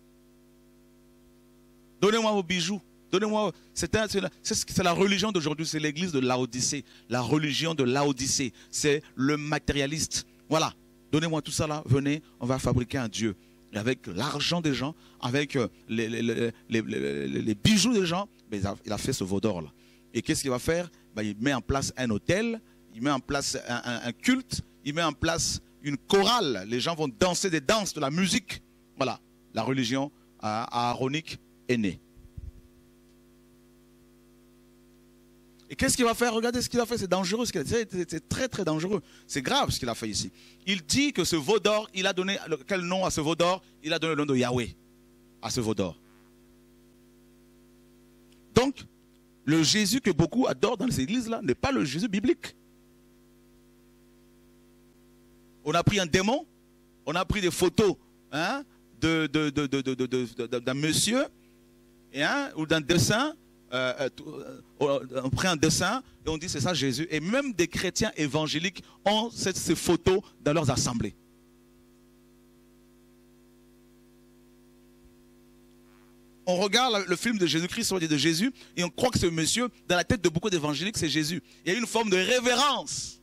Donnez-moi vos bijoux. Donnez-moi. C'est un, c'est la, c'est la religion d'aujourd'hui. C'est l'église de Laodicée. La religion de Laodicée. C'est le matérialiste. Voilà. Donnez-moi tout ça là. Venez, on va fabriquer un Dieu. Et avec l'argent des gens, avec les, les, les, les, les, les bijoux des gens, mais il, a, il a fait ce veau d'or là. Et qu'est-ce qu'il va faire? Ben, il met en place un hôtel, il met en place un, un, un culte, il met en place une chorale. Les gens vont danser des danses, de la musique. Voilà, la religion aaronique est née. Et qu'est-ce qu'il va faire? Regardez ce qu'il a fait, c'est dangereux, c'est très très dangereux. C'est grave ce qu'il a fait ici. Il dit que ce veau d'or, il a donné, quel nom à ce veau d'or? Il a donné le nom de Yahweh à ce veau d'or. Donc, le Jésus que beaucoup adorent dans les églises là n'est pas le Jésus biblique. On a pris un démon, on a pris des photos hein, de, de, de, de, de, de, de, de, d'un monsieur et, hein, ou d'un dessin. Euh, euh, on prend un dessin et on dit c'est ça Jésus. Et même des chrétiens évangéliques ont cette, ces photos dans leurs assemblées. On regarde le film de Jésus-Christ, on dit de Jésus, et on croit que ce monsieur, dans la tête de beaucoup d'évangéliques, c'est Jésus. Il y a une forme de révérence.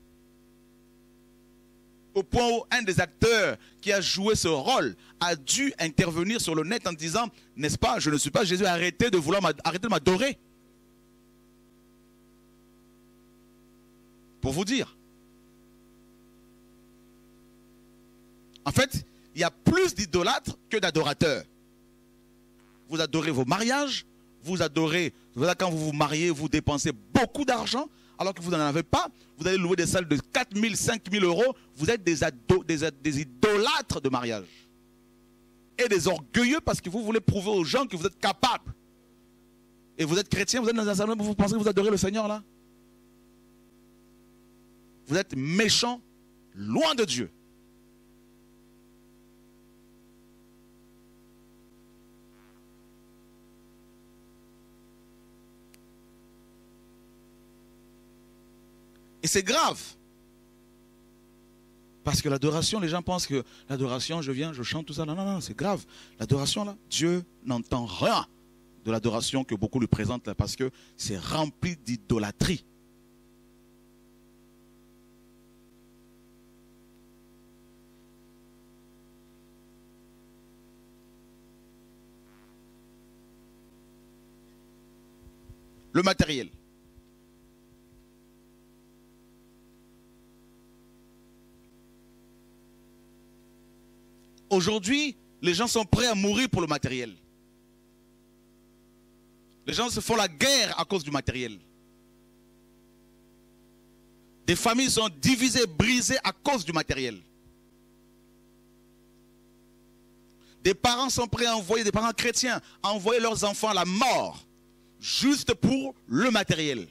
Au point où un des acteurs qui a joué ce rôle a dû intervenir sur le net en disant, n'est-ce pas, je ne suis pas Jésus, arrêtez de vouloir arrêtez de m'adorer. Pour vous dire. En fait, il y a plus d'idolâtres que d'adorateurs. Vous adorez vos mariages, vous adorez, voilà, quand vous vous mariez, vous dépensez beaucoup d'argent, alors que vous n'en avez pas, vous allez louer des salles de quatre mille, cinq mille euros, vous êtes des, ado, des, des idolâtres de mariage. Et des orgueilleux parce que vous voulez prouver aux gens que vous êtes capables. Et vous êtes chrétien, vous êtes dans un salon, vous pensez que vous adorez le Seigneur là? Vous êtes méchants, loin de Dieu. Et c'est grave. Parce que l'adoration, les gens pensent que l'adoration, je viens, je chante, tout ça. Non, non, non, c'est grave. L'adoration, là, Dieu n'entend rien de l'adoration que beaucoup lui présentent là, parce que c'est rempli d'idolâtrie. le matériel. Aujourd'hui, les gens sont prêts à mourir pour le matériel. Les gens se font la guerre à cause du matériel. Des familles sont divisées, brisées à cause du matériel. Des parents sont prêts à envoyer, des parents chrétiens, à envoyer leurs enfants à la mort, juste pour le matériel.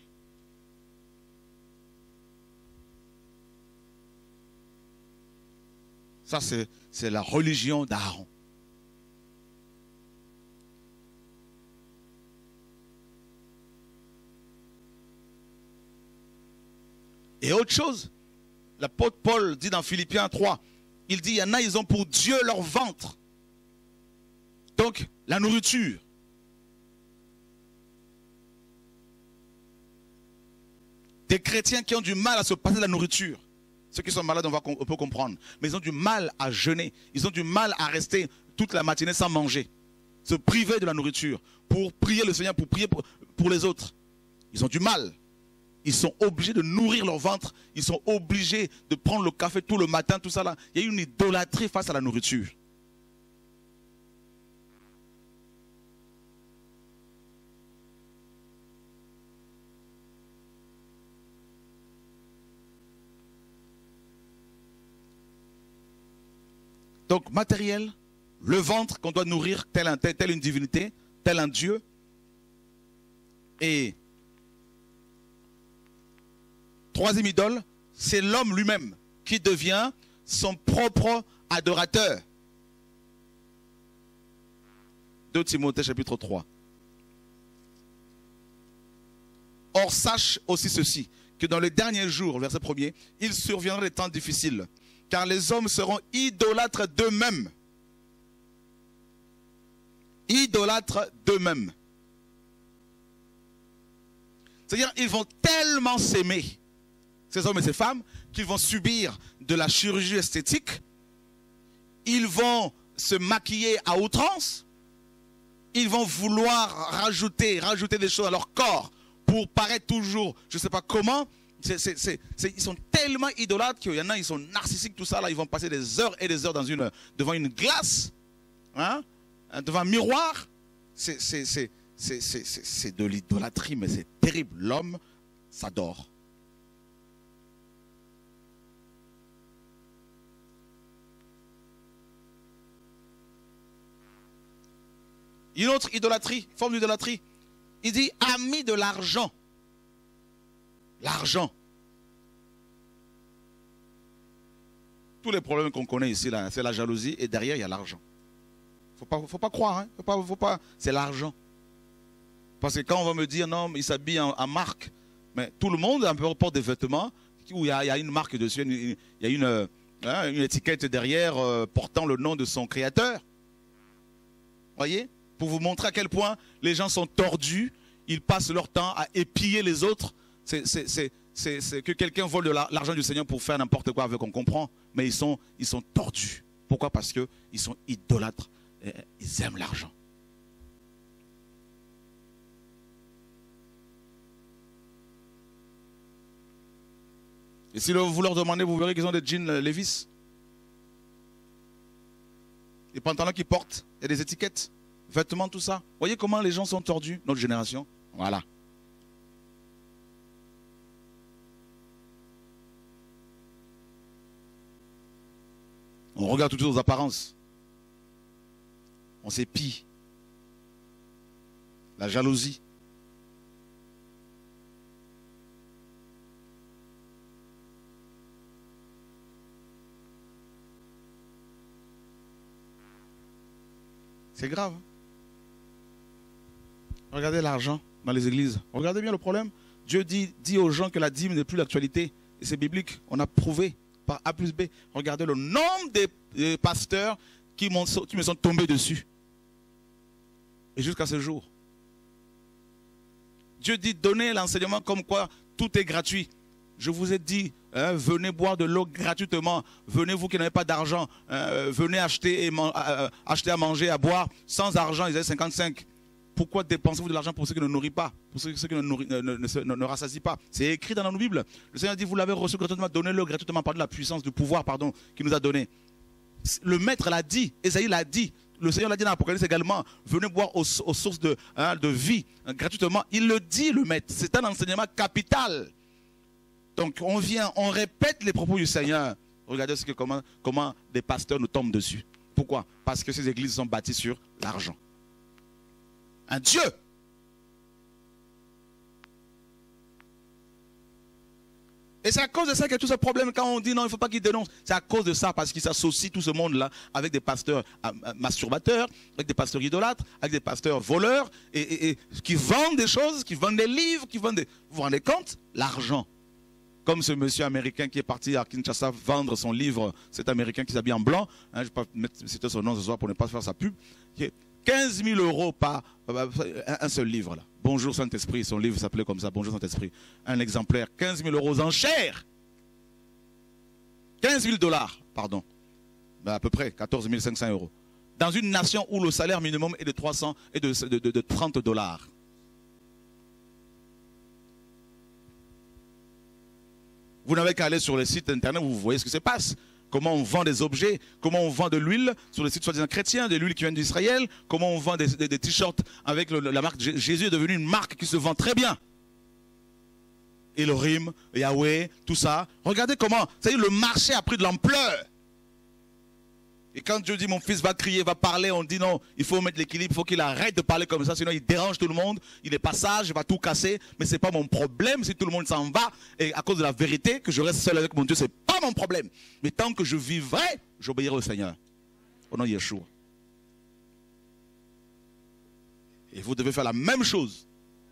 Ça, c'est la religion d'Aaron. Et autre chose, l'apôtre Paul dit dans Philippiens trois, il dit, il y en a, ils ont pour Dieu leur ventre. Donc, la nourriture. Des chrétiens qui ont du mal à se passer de la nourriture. Ceux qui sont malades, on, va, on peut comprendre. Mais ils ont du mal à jeûner. Ils ont du mal à rester toute la matinée sans manger. Se priver de la nourriture. Pour prier le Seigneur, pour prier pour, pour les autres. Ils ont du mal. Ils sont obligés de nourrir leur ventre. Ils sont obligés de prendre le café tout le matin, tout ça là. Il y a une idolâtrie face à la nourriture. Donc matériel, le ventre qu'on doit nourrir, tel, un, tel, tel une divinité, tel un Dieu. Et troisième idole, c'est l'homme lui-même qui devient son propre adorateur. deux Timothée chapitre trois. Or sache aussi ceci, que dans les derniers jours, verset premier, il surviendra des temps difficiles, car les hommes seront idolâtres d'eux-mêmes. Idolâtres d'eux-mêmes. C'est-à-dire, ils vont tellement s'aimer, ces hommes et ces femmes, qu'ils vont subir de la chirurgie esthétique. Ils vont se maquiller à outrance. Ils vont vouloir rajouter, rajouter des choses à leur corps pour paraître toujours, je ne sais pas comment. C'est, c'est, c'est, c'est, ils sont tellement idolâtres qu'il y en a, ils sont narcissiques, tout ça, là, ils vont passer des heures et des heures dans une, devant une glace, hein, devant un miroir. C'est, c'est, c'est, c'est, c'est, c'est, c'est de l'idolâtrie, mais c'est terrible. L'homme s'adore. Une autre idolâtrie, forme d'idolâtrie. Il dit ami de l'argent. L'argent. Tous les problèmes qu'on connaît ici, là, c'est la jalousie et derrière, il y a l'argent. Il ne faut pas, faut pas croire, hein. Faut pas, faut pas, c'est l'argent. Parce que quand on va me dire, non, mais il s'habille en, en marque, mais tout le monde un peu porte des vêtements où il y a, il y a une marque dessus, il y a une, hein, une étiquette derrière euh, portant le nom de son créateur. Voyez? Pour vous montrer à quel point les gens sont tordus, ils passent leur temps à épier les autres. C'est que quelqu'un vole de l'argent du Seigneur pour faire n'importe quoi avec, on comprend. Mais ils sont, ils sont tordus. Pourquoi? Parce qu'ils sont idolâtres. Ils aiment l'argent. Et si vous leur demandez, vous verrez qu'ils ont des jeans Levi's. Les pantalons qu'ils portent, il y a des étiquettes, vêtements, tout ça. Vous voyez comment les gens sont tordus, notre génération? Voilà. On regarde toutes aux apparences. On s'épie. La jalousie. C'est grave. Regardez l'argent dans les églises. Regardez bien le problème. Dieu dit, dit aux gens que la dîme n'est plus l'actualité. Et c'est biblique. On a prouvé par A plus B. Regardez le nombre de, de pasteurs qui, qui me sont tombés dessus. Et jusqu'à ce jour. Dieu dit, donnez l'enseignement comme quoi tout est gratuit. Je vous ai dit, hein, venez boire de l'eau gratuitement. Venez vous qui n'avez pas d'argent. Euh, venez acheter, et euh, acheter à manger, à boire sans argent. Isaïe cinquante-cinq. Pourquoi dépensez-vous de l'argent pour ceux qui ne nourrissent pas, pour ceux, ceux qui ne, nourrit, ne, ne, ne, ne rassasient pas? C'est écrit dans la Bible. Le Seigneur dit, vous l'avez reçu gratuitement, donnez-le gratuitement par de la puissance, du pouvoir, pardon, qu'il nous a donné. Le Maître l'a dit, Ésaïe l'a dit, le Seigneur l'a dit dans l'Apocalypse également, venez boire aux, aux sources de, hein, de vie, hein, gratuitement. Il le dit, le Maître, c'est un enseignement capital. Donc on vient, on répète les propos du Seigneur. Regardez ce que, comment, comment des pasteurs nous tombent dessus. Pourquoi? Parce que ces églises sont bâties sur l'argent. Un Dieu. Et c'est à cause de ça qu'il y a tout ce problème quand on dit non, il ne faut pas qu'ils dénoncent. C'est à cause de ça, parce qu'ils s'associent tout ce monde-là avec des pasteurs masturbateurs, avec des pasteurs idolâtres, avec des pasteurs voleurs, et, et, et qui vendent des choses, qui vendent des livres, qui vendent des... Vous vous rendez compte? L'argent. Comme ce monsieur américain qui est parti à Kinshasa vendre son livre, cet américain qui s'habille en blanc, hein, je ne vais pas mettre, citer son nom ce soir pour ne pas faire sa pub, qui est quinze mille euros par un seul livre là. Bonjour Saint-Esprit, son livre s'appelait comme ça, Bonjour Saint-Esprit. Un exemplaire, quinze mille euros en chair. quinze mille dollars, pardon. Ben à peu près, quatorze mille cinq cents euros. Dans une nation où le salaire minimum est de trois cents et de, de, de, de trente dollars. Vous n'avez qu'à aller sur les sites internet, vous voyez ce qui se passe. Comment on vend des objets, comment on vend de l'huile sur les sites soi-disant chrétiens, de l'huile qui vient d'Israël, comment on vend des, des, des t-shirts avec le, la marque Jésus est devenu une marque qui se vend très bien. Elohim, Yahweh, tout ça. Regardez comment, c'est-à-dire le marché a pris de l'ampleur. Et quand Dieu dit mon fils va crier, va parler, on dit non, il faut mettre l'équilibre, il faut qu'il arrête de parler comme ça, sinon il dérange tout le monde, il n'est pas sage, il va tout casser, mais ce n'est pas mon problème si tout le monde s'en va, et à cause de la vérité, que je reste seul avec mon Dieu, ce n'est pas mon problème. Mais tant que je vivrai, j'obéirai au Seigneur, au nom de Yeshua. Et vous devez faire la même chose.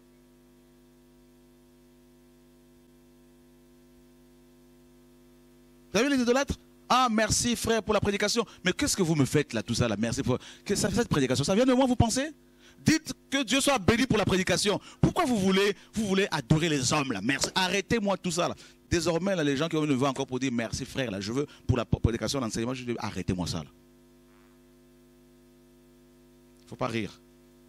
Vous avez les idolâtres? Ah, merci frère pour la prédication. Mais qu'est-ce que vous me faites là, tout ça là? Merci pour... Que ça, cette prédication, ça vient de moi, vous pensez? Dites que Dieu soit béni pour la prédication. Pourquoi vous voulez, vous voulez adorer les hommes là? Merci. Arrêtez-moi tout ça là. Désormais, là, les gens qui me veulent encore pour dire merci frère, là, je veux pour la prédication, l'enseignement, je dis arrêtez-moi ça là. Il ne faut pas rire.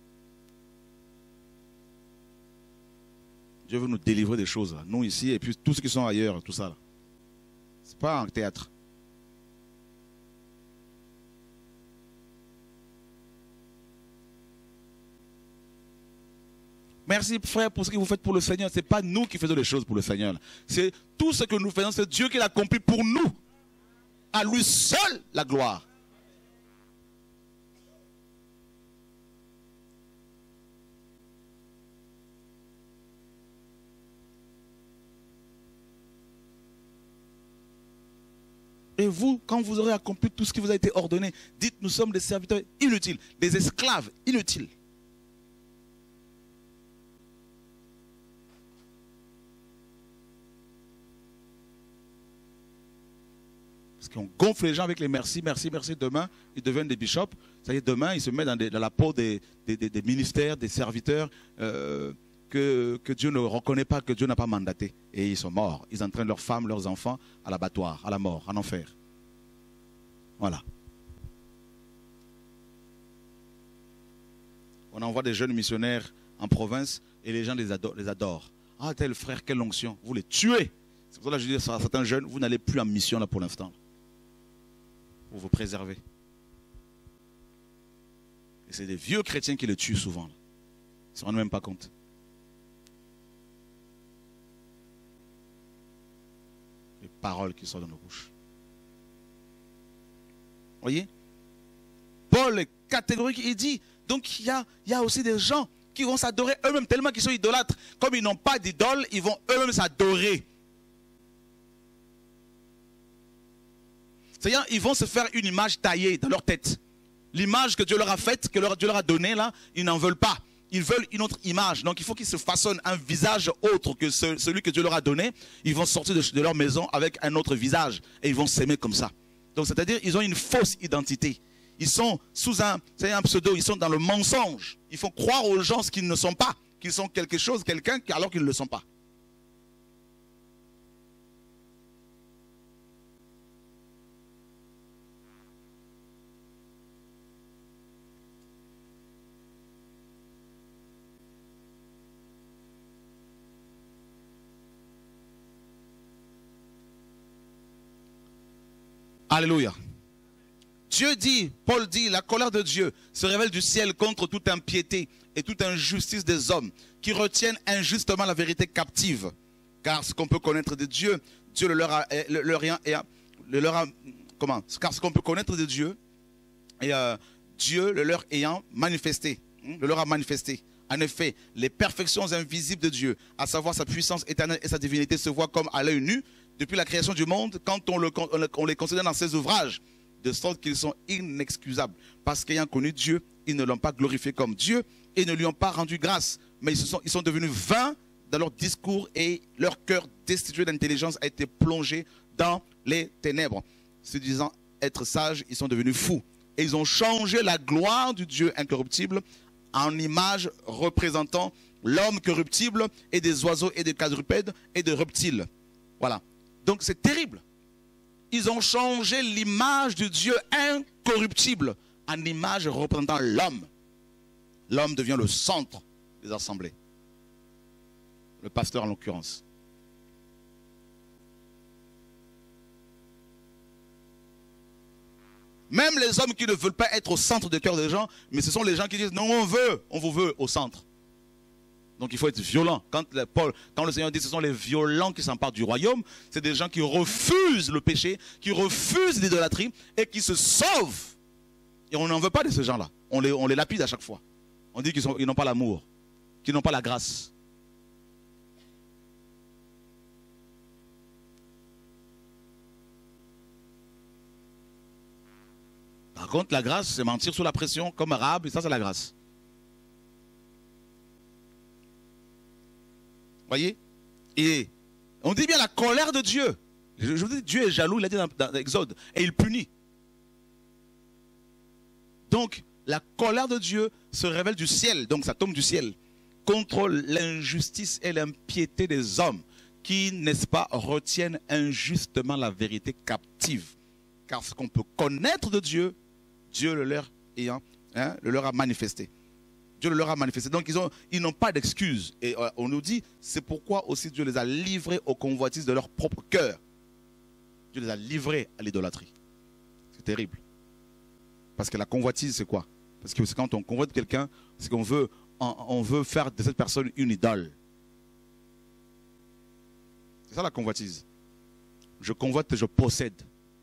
Dieu veut nous délivrer des choses là. Nous ici et puis tous ceux qui sont ailleurs, tout ça là. Ce n'est pas un théâtre. Merci frère pour ce que vous faites pour le Seigneur. Ce n'est pas nous qui faisons les choses pour le Seigneur. C'est tout ce que nous faisons, c'est Dieu qui l'a accompli pour nous. À lui seul la gloire. Et vous, quand vous aurez accompli tout ce qui vous a été ordonné, dites nous sommes des serviteurs inutiles, des esclaves inutiles. Parce qu'on gonfle les gens avec les merci, merci, merci. Demain, ils deviennent des bishops. Ça y est, demain, ils se mettent dans, des, dans la peau des, des, des, des ministères, des serviteurs euh, que, que Dieu ne reconnaît pas, que Dieu n'a pas mandaté. Et ils sont morts. Ils entraînent leurs femmes, leurs enfants à l'abattoir, à la mort, en enfer. Voilà. On envoie des jeunes missionnaires en province et les gens les adorent. Les adorent. Ah, tel frère, quelle onction. Vous les tuez. C'est pour ça que je dis à certains jeunes, vous n'allez plus en mission là pour l'instant. Pour vous préserver. Et c'est des vieux chrétiens qui le tuent souvent. Là. Ils ne se rendent même pas compte. Les paroles qui sortent de nos bouches. Vous voyez? Paul est catégorique, il dit, donc il y a, il y a aussi des gens qui vont s'adorer eux-mêmes, tellement qu'ils sont idolâtres. Comme ils n'ont pas d'idole, ils vont eux-mêmes s'adorer. C'est-à-dire, ils vont se faire une image taillée dans leur tête. L'image que Dieu leur a faite, que Dieu leur a donnée, là, ils n'en veulent pas. Ils veulent une autre image. Donc, il faut qu'ils se façonnent un visage autre que ce, celui que Dieu leur a donné. Ils vont sortir de, de leur maison avec un autre visage. Et ils vont s'aimer comme ça. Donc, c'est-à-dire, ils ont une fausse identité. Ils sont sous un, c'est un pseudo, ils sont dans le mensonge. Ils font croire aux gens ce qu'ils ne sont pas. Qu'ils sont quelque chose, quelqu'un, alors qu'ils ne le sont pas. Alléluia. Dieu dit, Paul dit, la colère de Dieu se révèle du ciel contre toute impiété et toute injustice des hommes qui retiennent injustement la vérité captive. Car ce qu'on peut connaître de Dieu, Dieu le leur a, le, leur a, le leur a comment? Car ce qu'on peut connaître de Dieu, et euh, Dieu le leur ayant manifesté, le leur a manifesté. En effet, les perfections invisibles de Dieu, à savoir sa puissance éternelle et sa divinité, se voient comme à l'œil nu depuis la création du monde, quand on, le, on les considère dans ses ouvrages, de sorte qu'ils sont inexcusables. Parce qu'ayant connu Dieu, ils ne l'ont pas glorifié comme Dieu et ne lui ont pas rendu grâce. Mais ils, se sont, ils sont devenus vains dans leur discours et leur cœur destitué d'intelligence a été plongé dans les ténèbres. Se disant être sages, ils sont devenus fous. Et ils ont changé la gloire du Dieu incorruptible en image représentant l'homme corruptible et des oiseaux et des quadrupèdes et des reptiles. Voilà. Donc c'est terrible. Ils ont changé l'image du Dieu incorruptible en image représentant l'homme. L'homme devient le centre des assemblées. Le pasteur en l'occurrence. Même les hommes qui ne veulent pas être au centre du cœur des gens, mais ce sont les gens qui disent non, on veut, on vous veut au centre. Donc il faut être violent. Quand le, Paul, quand le Seigneur dit que ce sont les violents qui s'emparent du royaume, c'est des gens qui refusent le péché, qui refusent l'idolâtrie et qui se sauvent. Et on n'en veut pas de ces gens-là. On les, on les lapide à chaque fois. On dit qu'ils ils n'ont pas l'amour, qu'ils n'ont pas la grâce. Par contre, la grâce, c'est mentir sous la pression comme arabe, et ça, c'est la grâce. Voyez? Et on dit bien la colère de Dieu. Je vous dis, Dieu est jaloux, il a dit dans, dans l'Exode, et il punit. Donc, la colère de Dieu se révèle du ciel, donc ça tombe du ciel, contre l'injustice et l'impiété des hommes qui, n'est-ce pas, retiennent injustement la vérité captive. Car ce qu'on peut connaître de Dieu, Dieu le leur ayant, hein, le leur a manifesté. Dieu le leur a manifesté. Donc ils ont, ils n'ont pas d'excuses. Et euh, on nous dit, c'est pourquoi aussi Dieu les a livrés aux convoitises de leur propre cœur. Dieu les a livrés à l'idolâtrie. C'est terrible. Parce que la convoitise, c'est quoi? Parce que c'est quand on convoite quelqu'un, c'est qu'on veut, on, on veut faire de cette personne une idole. C'est ça la convoitise. Je convoite et je possède.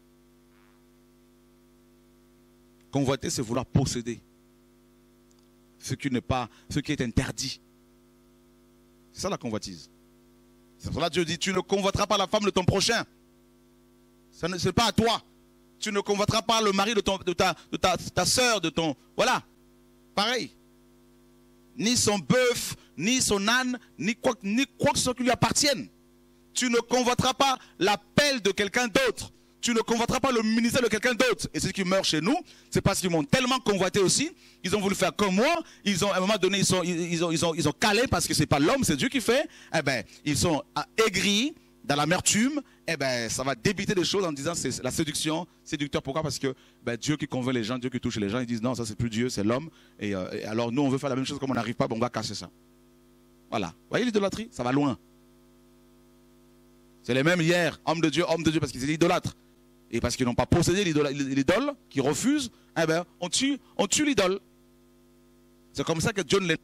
Convoiter, c'est vouloir posséder ce qui n'est pas, ce qui est interdit. C'est ça la convoitise. C'est pour ça que Dieu dit, tu ne convoiteras pas la femme de ton prochain. Ce n'est pas à toi. Tu ne convoiteras pas le mari de, ton, de, ta, de ta, ta soeur, de ton... Voilà. Pareil. Ni son bœuf, ni son âne, ni quoi, ni quoi que ce soit qui lui appartienne. Tu ne convoiteras pas la pelle de quelqu'un d'autre. Tu ne convoiteras pas le ministère de quelqu'un d'autre. Et ceux qui meurent chez nous, c'est parce qu'ils m'ont tellement convoité aussi. Ils ont voulu faire comme moi. Ils ont, à un moment donné, ils, sont, ils, ils, ont, ils, ont, ils ont calé parce que ce n'est pas l'homme, c'est Dieu qui fait. Eh bien, ils sont aigris, dans l'amertume. Eh bien, ça va débiter des choses en disant c'est la séduction. Séducteur, pourquoi? Parce que ben, Dieu qui convainc les gens, Dieu qui touche les gens, ils disent non, ça c'est plus Dieu, c'est l'homme. Et, euh, et alors nous, on veut faire la même chose, comme on n'arrive pas, ben, on va casser ça. Voilà. Vous voyez l'idolâtrie? Ça va loin. C'est les mêmes hier, hommes de Dieu, hommes de Dieu, parce qu'ils étaient idolâtres. Et parce qu'ils n'ont pas possédé l'idole, qui refuse, eh bien, on tue, on tue l'idole. C'est comme ça que John Lennon.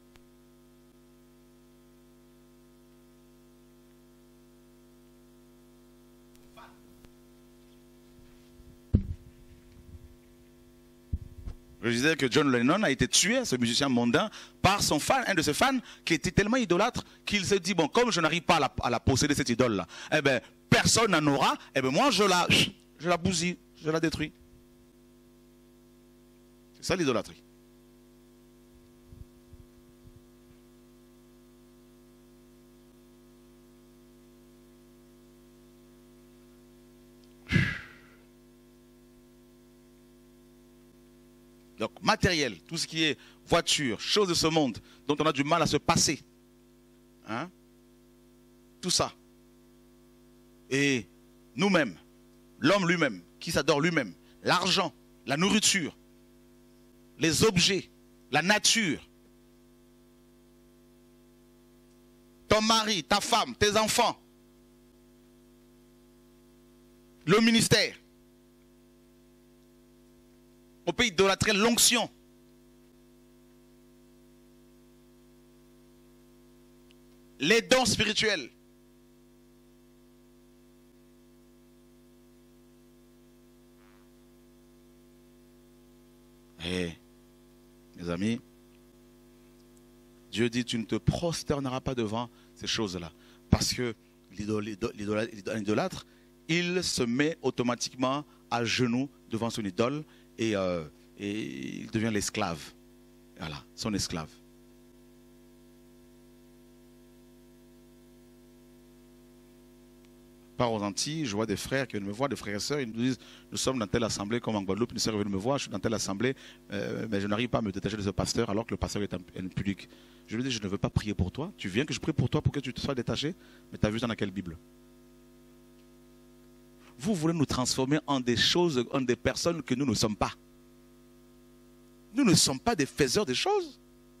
Je disais que John Lennon a été tué, ce musicien mondain, par son fan, un de ses fans, qui était tellement idolâtre qu'il s'est dit, bon, comme je n'arrive pas à la, à la posséder, cette idole-là, eh bien, personne n'en aura, eh bien, moi, je la... Je la bousille, je la détruis. C'est ça l'idolâtrie. Donc, matériel, tout ce qui est voiture, choses de ce monde, dont on a du mal à se passer. Hein? Tout ça. Et nous-mêmes, l'homme lui-même, qui s'adore lui-même, l'argent, la nourriture, les objets, la nature, ton mari, ta femme, tes enfants, le ministère, On peut idolâtrer l'onction. Les dons spirituels. Eh, mes amis, Dieu dit, tu ne te prosterneras pas devant ces choses-là. Parce que l'idolâtre, il se met automatiquement à genoux devant son idole et, euh, et il devient l'esclave. Voilà, son esclave. Par aux Antilles, je vois des frères qui viennent me voir, des frères et sœurs, ils nous disent, nous sommes dans telle assemblée, comme en Guadeloupe, une sœur est venue me voir, je suis dans telle assemblée, euh, mais je n'arrive pas à me détacher de ce pasteur, alors que le pasteur est impudique. Je lui dis, je ne veux pas prier pour toi, tu viens que je prie pour toi pour que tu te sois détaché, mais tu as vu ça dans quelle Bible? Vous voulez nous transformer en des choses, en des personnes que nous ne sommes pas. Nous ne sommes pas des faiseurs des choses.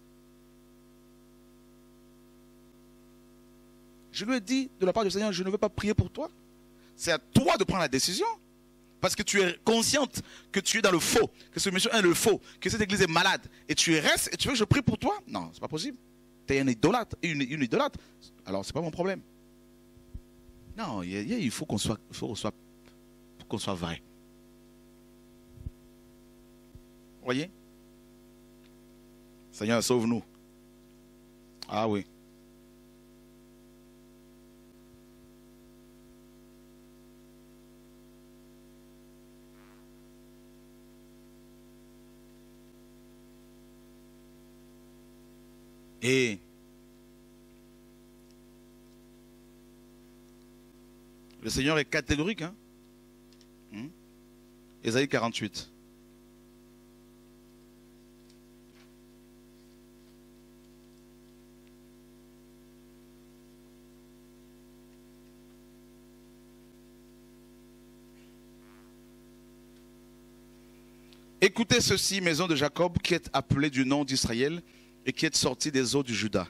Je lui ai dit de la part du Seigneur, je ne veux pas prier pour toi. C'est à toi de prendre la décision. Parce que tu es consciente que tu es dans le faux, que ce monsieur est le faux, que cette église est malade. Et tu restes et tu veux que je prie pour toi? Non, c'est pas possible. Tu es un idolâtre, une, une idolâtre. Alors, c'est pas mon problème. Non, il, il faut qu'on soit, faut qu'on soit, qu'on soit vrai. Vous voyez? Seigneur, sauve-nous. Ah oui. Et le Seigneur est catégorique. Hein? Hum? Ésaïe quarante-huit. Écoutez ceci, maison de Jacob, qui est appelée du nom d'Israël, et qui est sorti des eaux du Juda,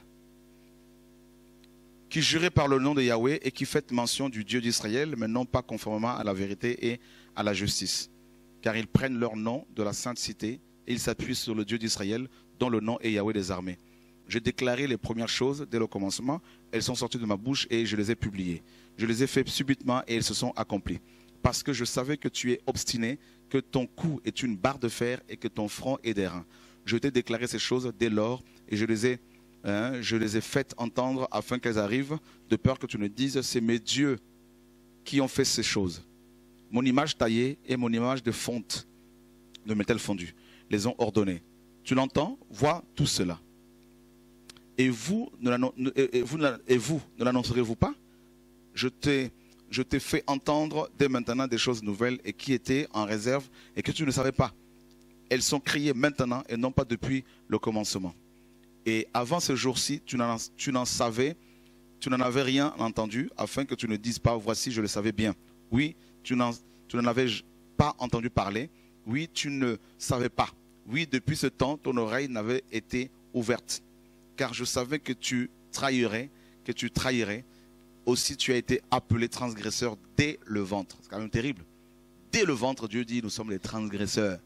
qui jurait par le nom de Yahweh et qui fait mention du Dieu d'Israël, mais non pas conformément à la vérité et à la justice. Car ils prennent leur nom de la sainte cité et ils s'appuient sur le Dieu d'Israël, dont le nom est Yahweh des armées. J'ai déclaré les premières choses dès le commencement, elles sont sorties de ma bouche et je les ai publiées. Je les ai faites subitement et elles se sont accomplies. Parce que je savais que tu es obstiné, que ton cou est une barre de fer et que ton front est d'airain. Je t'ai déclaré ces choses dès lors et je les ai, hein, je les ai faites entendre afin qu'elles arrivent, de peur que tu ne dises, c'est mes dieux qui ont fait ces choses. Mon image taillée et mon image de fonte de métal fondu les ont ordonnées. Tu l'entends? Vois tout cela. Et vous ne l'annoncerez-vous pas? Je t'ai je t'ai fait entendre dès maintenant des choses nouvelles et qui étaient en réserve et que tu ne savais pas. Elles sont criées maintenant et non pas depuis le commencement. Et avant ce jour-ci, tu n'en savais, tu n'en avais rien entendu, afin que tu ne dises pas, voici, je le savais bien. Oui, tu n'en avais pas entendu parler. Oui, tu ne savais pas. Oui, depuis ce temps, ton oreille n'avait été ouverte. Car je savais que tu trahirais, que tu trahirais. Aussi, tu as été appelé transgresseur dès le ventre. C'est quand même terrible. Dès le ventre, Dieu dit, nous sommes les transgresseurs.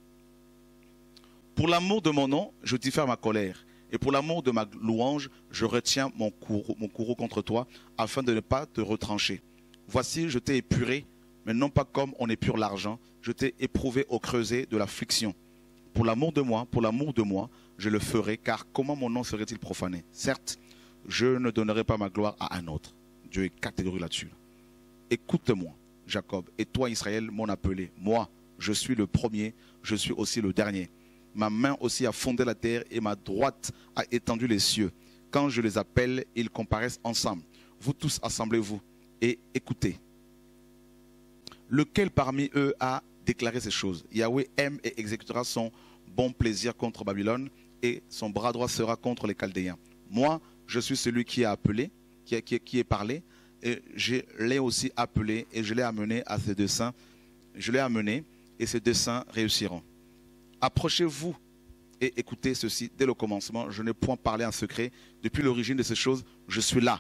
Pour l'amour de mon nom, je diffère ma colère. Et pour l'amour de ma louange, je retiens mon courroux, mon courroux contre toi, afin de ne pas te retrancher. Voici, je t'ai épuré, mais non pas comme on épure l'argent. Je t'ai éprouvé au creuset de l'affliction. Pour l'amour de moi, pour l'amour de moi, je le ferai, car comment mon nom serait-il profané? Certes, je ne donnerai pas ma gloire à un autre. Dieu est catégorique là-dessus. Écoute-moi, Jacob, et toi, Israël, mon appelé. Moi, je suis le premier, je suis aussi le dernier. Ma main aussi a fondé la terre et ma droite a étendu les cieux. Quand je les appelle, ils comparaissent ensemble. Vous tous, assemblez-vous et écoutez. Lequel parmi eux a déclaré ces choses? Yahweh aime et exécutera son bon plaisir contre Babylone et son bras droit sera contre les Chaldéens. Moi, je suis celui qui a appelé, qui, a, qui, qui est parlé, et je l'ai aussi appelé et je l'ai amené à ses desseins. Je l'ai amené et ses desseins réussiront. Approchez-vous et écoutez ceci dès le commencement. Je n'ai point parlé en secret. Depuis l'origine de ces choses, je suis là.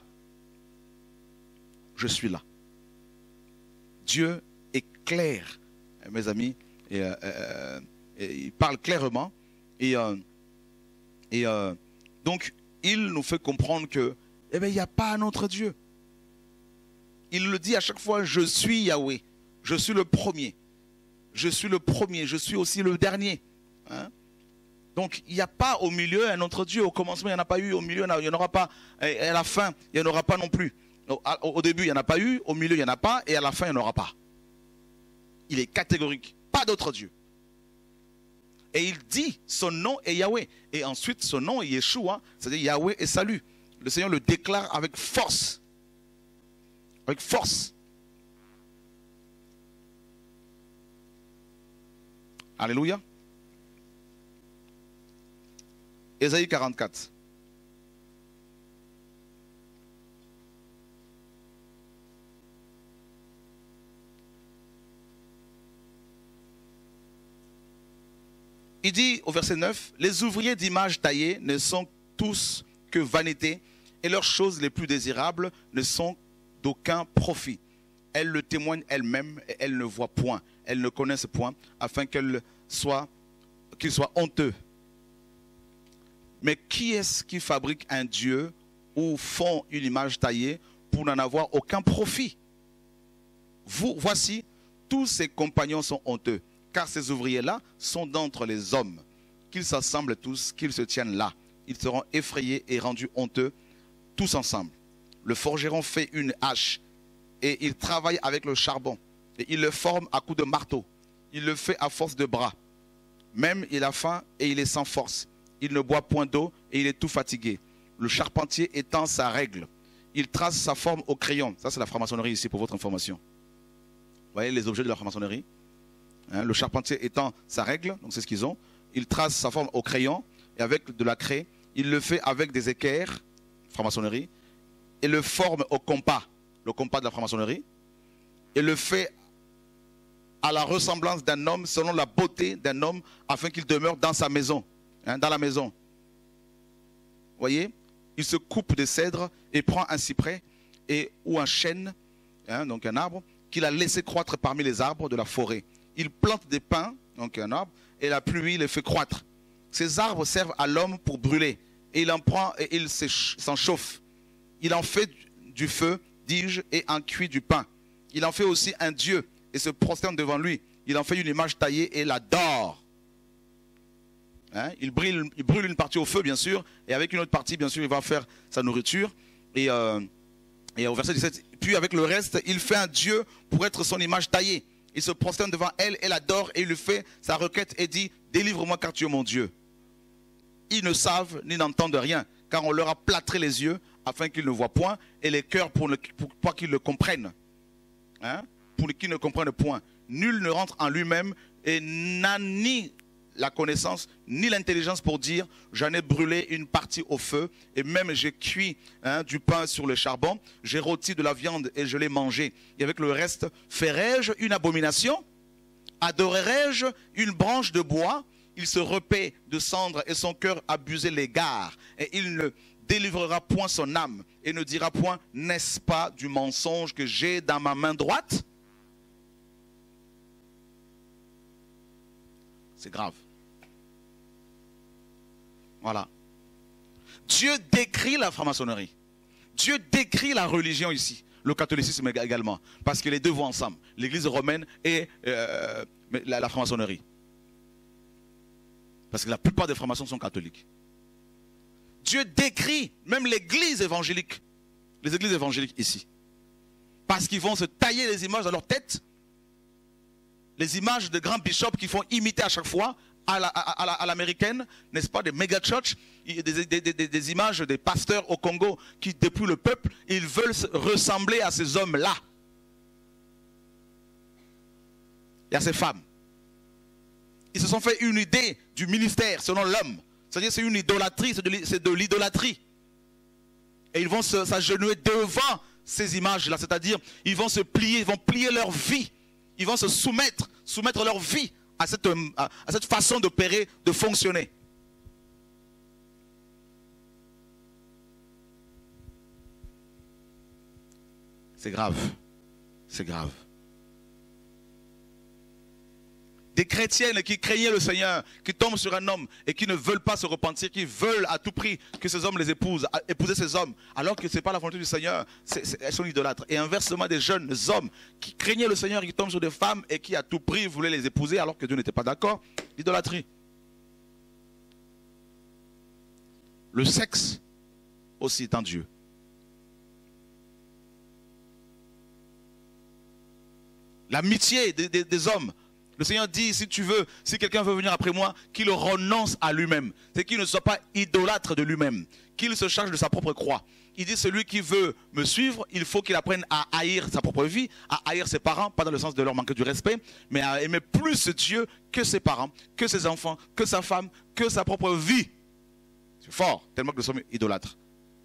Je suis là. Dieu est clair, mes amis. Et, euh, Et il parle clairement. Et, euh, et euh, donc, il nous fait comprendre que, eh bien, il n'y a pas un autre Dieu. Il le dit à chaque fois, je suis Yahweh. Je suis le premier. Je suis le premier. Je suis aussi le dernier. Hein? Donc, il n'y a pas au milieu un autre Dieu. Au commencement, il n'y en a pas eu. Au milieu, il n'y en aura pas. Et à la fin, il n'y en aura pas non plus. Au, au début, il n'y en a pas eu. Au milieu, il n'y en a pas. Et à la fin, il n'y en aura pas. Il est catégorique. Pas d'autre Dieu. Et il dit, son nom est Yahweh. Et ensuite, son nom est Yeshua. C'est-à-dire Yahweh est salut. Le Seigneur le déclare avec force. Avec force. Alléluia. Ésaïe quarante-quatre. Il dit au verset neuf, les ouvriers d'images taillées ne sont tous que vanité, et leurs choses les plus désirables ne sont d'aucun profit. Elles le témoignent elles-mêmes et elles ne voient point. Elles ne connaissent point, afin qu'elles soient, qu'ils soient honteux. Mais qui est-ce qui fabrique un Dieu ou font une image taillée pour n'en avoir aucun profit? Vous, voici, tous ses compagnons sont honteux, car ces ouvriers-là sont d'entre les hommes. Qu'ils s'assemblent tous, qu'ils se tiennent là. Ils seront effrayés et rendus honteux, tous ensemble. Le forgeron fait une hache, et il travaille avec le charbon, et il le forme à coups de marteau. Il le fait à force de bras. Même il a faim et il est sans force. Il ne boit point d'eau et il est tout fatigué. Le charpentier étend sa règle. Il trace sa forme au crayon. Ça, c'est la franc-maçonnerie ici pour votre information. Vous voyez les objets de la franc-maçonnerie, hein, le charpentier étend sa règle, donc c'est ce qu'ils ont. Il trace sa forme au crayon et avec de la craie. Il le fait avec des équerres, franc-maçonnerie, et le forme au compas, le compas de la franc-maçonnerie, et le fait à la ressemblance d'un homme, selon la beauté d'un homme, afin qu'il demeure dans sa maison, hein, dans la maison. Vous voyez, il se coupe des cèdres et prend un cyprès et, ou un chêne, hein, donc un arbre, qu'il a laissé croître parmi les arbres de la forêt. Il plante des pins, donc un arbre, et la pluie les fait croître. Ces arbres servent à l'homme pour brûler, et il en prend et il s'en chauffe. Il en fait du feu, dis-je, et en cuit du pain. Il en fait aussi un dieu, et se prosterne devant lui. Il en fait une image taillée et l'adore. Hein? Il, brûle, il brûle une partie au feu, bien sûr, et avec une autre partie, bien sûr, il va faire sa nourriture. Et, euh, et au verset dix-sept, puis avec le reste, il fait un dieu pour être son image taillée. Il se prosterne devant elle, elle adore, et il lui fait sa requête et dit, délivre-moi car tu es mon Dieu. Ils ne savent ni n'entendent rien, car on leur a plâtré les yeux afin qu'ils ne voient point, et les cœurs pour ne pour pas qu'ils le comprennent. Hein? Pour qu'ils ne comprennent point. Nul ne rentre en lui-même et n'a ni la connaissance ni l'intelligence pour dire j'en ai brûlé une partie au feu et même j'ai cuit, hein, du pain sur le charbon, j'ai rôti de la viande et je l'ai mangé. Et avec le reste, ferai-je une abomination? Adorerai-je une branche de bois? Il se repaît de cendres et son cœur abusé l'égare, et il ne délivrera point son âme et ne dira point, n'est-ce pas du mensonge que j'ai dans ma main droite? C'est grave. Voilà. Dieu décrit la franc-maçonnerie. Dieu décrit la religion ici. Le catholicisme également. Parce que les deux vont ensemble. L'église romaine et euh, la, la franc-maçonnerie. Parce que la plupart des francs-maçons sont catholiques. Dieu décrit même l'église évangélique. Les églises évangéliques ici. Parce qu'ils vont se tailler les images dans leur tête. Les images de grands bishops qui font imiter à chaque fois à l'américaine, la, n'est-ce pas, des méga church, des, des, des, des, des images des pasteurs au Congo qui dépouillent le peuple, ils veulent ressembler à ces hommes-là et à ces femmes. Ils se sont fait une idée du ministère selon l'homme. C'est-à-dire c'est une idolâtrie, c'est de l'idolâtrie. Et ils vont s'agenouiller devant ces images-là, c'est-à-dire ils vont se plier, ils vont plier leur vie. Ils vont se soumettre, soumettre leur vie à cette, à, à cette façon d'opérer, de fonctionner. C'est grave. C'est grave. des chrétiennes qui craignaient le Seigneur, qui tombent sur un homme et qui ne veulent pas se repentir, qui veulent à tout prix que ces hommes les épousent, épouser ces hommes, alors que ce n'est pas la volonté du Seigneur, c'est, c'est, elles sont idolâtres. Et inversement, des jeunes hommes qui craignaient le Seigneur et qui tombent sur des femmes et qui à tout prix voulaient les épouser alors que Dieu n'était pas d'accord, l'idolâtrie. Le sexe aussi est un Dieu. L'amitié des, des, des hommes. Le Seigneur dit, si tu veux, si quelqu'un veut venir après moi, qu'il renonce à lui-même. C'est qu'il ne soit pas idolâtre de lui-même. Qu'il se charge de sa propre croix. Il dit, celui qui veut me suivre, il faut qu'il apprenne à haïr sa propre vie, à haïr ses parents, pas dans le sens de leur manquer du respect, mais à aimer plus Dieu que ses parents, que ses enfants, que sa femme, que sa propre vie. C'est fort, tellement que nous sommes idolâtres.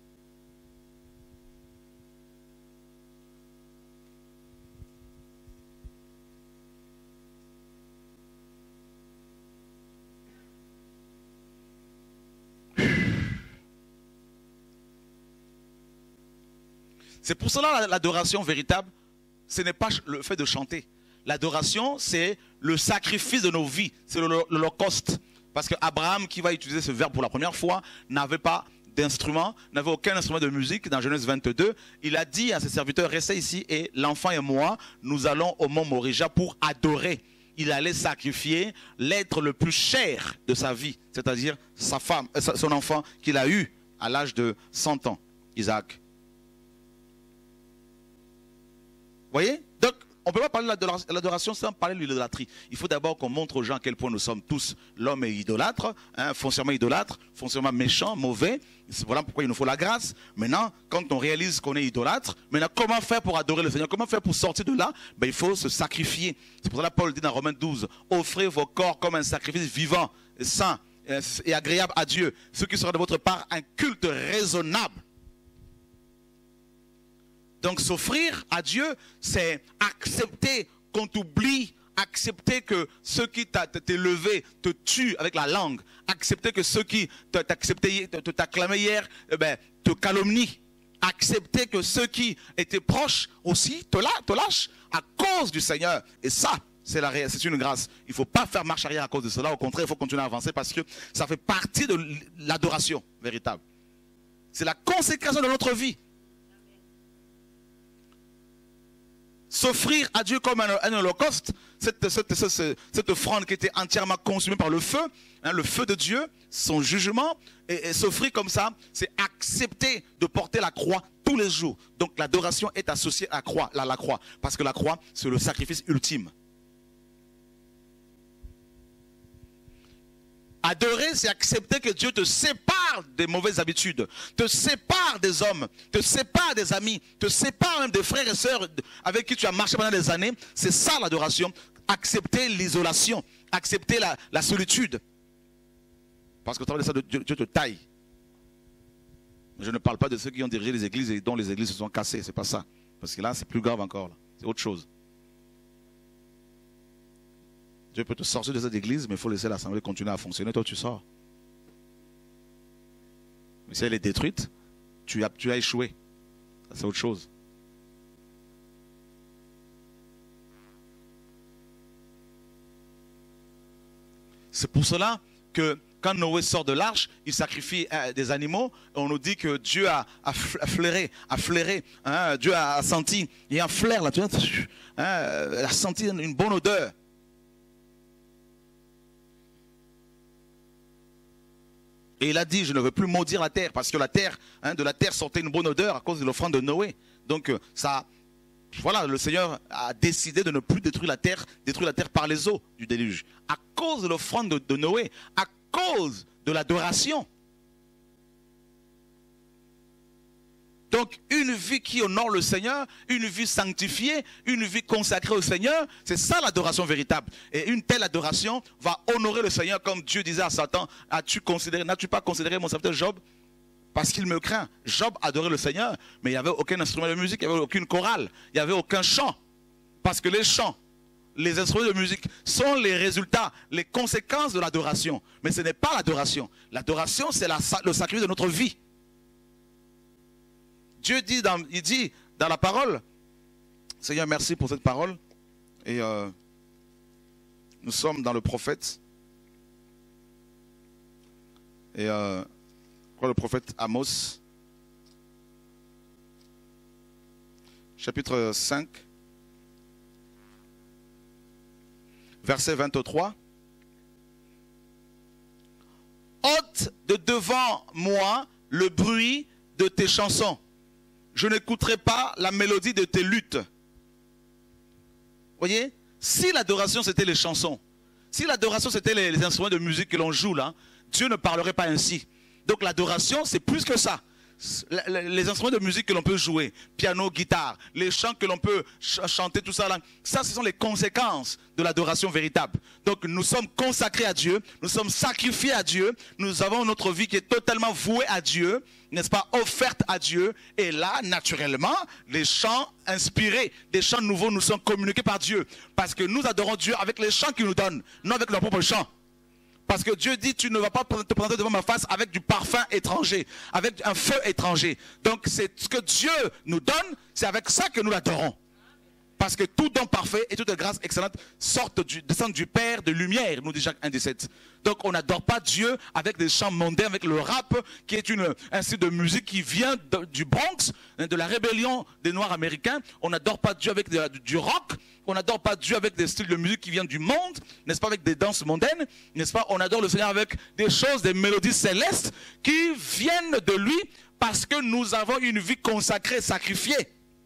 C'est pour cela l'adoration véritable, ce n'est pas le fait de chanter. L'adoration, c'est le sacrifice de nos vies, c'est l'holocauste. Parce qu'Abraham, qui va utiliser ce verbe pour la première fois, n'avait pas d'instrument, n'avait aucun instrument de musique. Dans Genèse vingt-deux, il a dit à ses serviteurs, restez ici et l'enfant et moi, nous allons au mont Morija pour adorer. Il allait sacrifier l'être le plus cher de sa vie, c'est-à-dire sa femme, son enfant qu'il a eu à l'âge de cent ans, Isaac. Vous voyez? Donc, on ne peut pas parler de l'adoration sans parler de l'idolâtrie. Il faut d'abord qu'on montre aux gens à quel point nous sommes tous, l'homme est idolâtre, hein, foncièrement idolâtre, foncièrement méchant, mauvais. Voilà pourquoi il nous faut la grâce. Maintenant, quand on réalise qu'on est idolâtre, maintenant, comment faire pour adorer le Seigneur? Comment faire pour sortir de là? Ben, il faut se sacrifier. C'est pour ça que Paul dit dans Romains douze, offrez vos corps comme un sacrifice vivant, saint et agréable à Dieu. Ce qui sera de votre part un culte raisonnable. Donc s'offrir à Dieu, c'est accepter qu'on t'oublie, accepter que ceux qui t'élevaient te tuent avec la langue, accepter que ceux qui t'acclamaient hier eh ben, te calomnient, accepter que ceux qui étaient proches aussi te, la, te lâchent à cause du Seigneur. Et ça, c'est une grâce. Il ne faut pas faire marche arrière à cause de cela. Au contraire, il faut continuer à avancer parce que ça fait partie de l'adoration véritable. C'est la consécration de notre vie. S'offrir à Dieu comme un, un holocauste, cette, cette, cette, cette offrande qui était entièrement consumée par le feu, hein, le feu de Dieu, son jugement, et, et s'offrir comme ça, c'est accepter de porter la croix tous les jours. Donc l'adoration est associée à la croix, à la croix, parce que la croix, c'est le sacrifice ultime. Adorer, c'est accepter que Dieu te sépare des mauvaises habitudes, te sépare des hommes, te sépare des amis, te sépare même des frères et sœurs avec qui tu as marché pendant des années. C'est ça l'adoration. Accepter l'isolation, accepter la, la solitude. Parce que au travers de ça, Dieu, Dieu te taille. Je ne parle pas de ceux qui ont dirigé les églises et dont les églises se sont cassées. C'est pas ça. Parce que là, c'est plus grave encore. C'est autre chose. Dieu peut te sortir de cette église, mais il faut laisser l'assemblée continuer à fonctionner. Toi, tu sors. Mais si elle est détruite, tu as, tu as échoué. C'est autre chose. C'est pour cela que quand Noé sort de l'arche, il sacrifie euh, des animaux. On nous dit que Dieu a, a flairé, a flairé, hein, Dieu a senti. Il y a un flair là, tu vois, hein, il a senti une bonne odeur. Et il a dit, je ne veux plus maudire la terre, parce que la terre, hein, de la terre sortait une bonne odeur à cause de l'offrande de Noé. Donc ça, voilà, le Seigneur a décidé de ne plus détruire la terre, détruire la terre par les eaux du déluge. À cause de l'offrande de, de Noé, à cause de l'adoration. Donc une vie qui honore le Seigneur, une vie sanctifiée, une vie consacrée au Seigneur, c'est ça l'adoration véritable. Et une telle adoration va honorer le Seigneur comme Dieu disait à Satan, as-tu considéré, n'as-tu pas considéré mon serviteur Job? Parce qu'il me craint. Job adorait le Seigneur, mais il n'y avait aucun instrument de musique, il n'y avait aucune chorale, il n'y avait aucun chant. Parce que les chants, les instruments de musique sont les résultats, les conséquences de l'adoration. Mais ce n'est pas l'adoration. L'adoration, c'est la, le sacrifice de notre vie. Dieu dit dans, il dit dans la parole, Seigneur, merci pour cette parole. Et euh, Nous sommes dans le prophète. Et euh, quoi, le prophète Amos, chapitre cinq, verset vingt-trois. Ôte de devant moi le bruit de tes chansons. Je n'écouterai pas la mélodie de tes luttes. Voyez, si l'adoration c'était les chansons, si l'adoration c'était les, les instruments de musique que l'on joue là, Dieu ne parlerait pas ainsi. Donc l'adoration c'est plus que ça. Les instruments de musique que l'on peut jouer, piano, guitare, les chants que l'on peut ch chanter, tout ça là, ça ce sont les conséquences de l'adoration véritable. Donc nous sommes consacrés à Dieu, nous sommes sacrifiés à Dieu, nous avons notre vie qui est totalement vouée à Dieu, n'est-ce pas, offerte à Dieu. Et là, naturellement, les chants inspirés, des chants nouveaux nous sont communiqués par Dieu. Parce que nous adorons Dieu avec les chants qu'il nous donne, non avec leurs propres chants. Parce que Dieu dit, tu ne vas pas te présenter devant ma face avec du parfum étranger, avec un feu étranger. Donc c'est ce que Dieu nous donne, c'est avec ça que nous l'adorons. Parce que tout don parfait et toute grâce excellente sortent du, descendent du Père de lumière, nous dit Jacques un dix-sept. Donc on n'adore pas Dieu avec des chants mondains, avec le rap, qui est une, un style de musique qui vient de, du Bronx, de la rébellion des Noirs américains. On n'adore pas Dieu avec de, du rock, on n'adore pas Dieu avec des styles de musique qui viennent du monde, n'est-ce pas, avec des danses mondaines, n'est-ce pas. On adore le Seigneur avec des choses, des mélodies célestes qui viennent de lui parce que nous avons une vie consacrée, sacrifiée.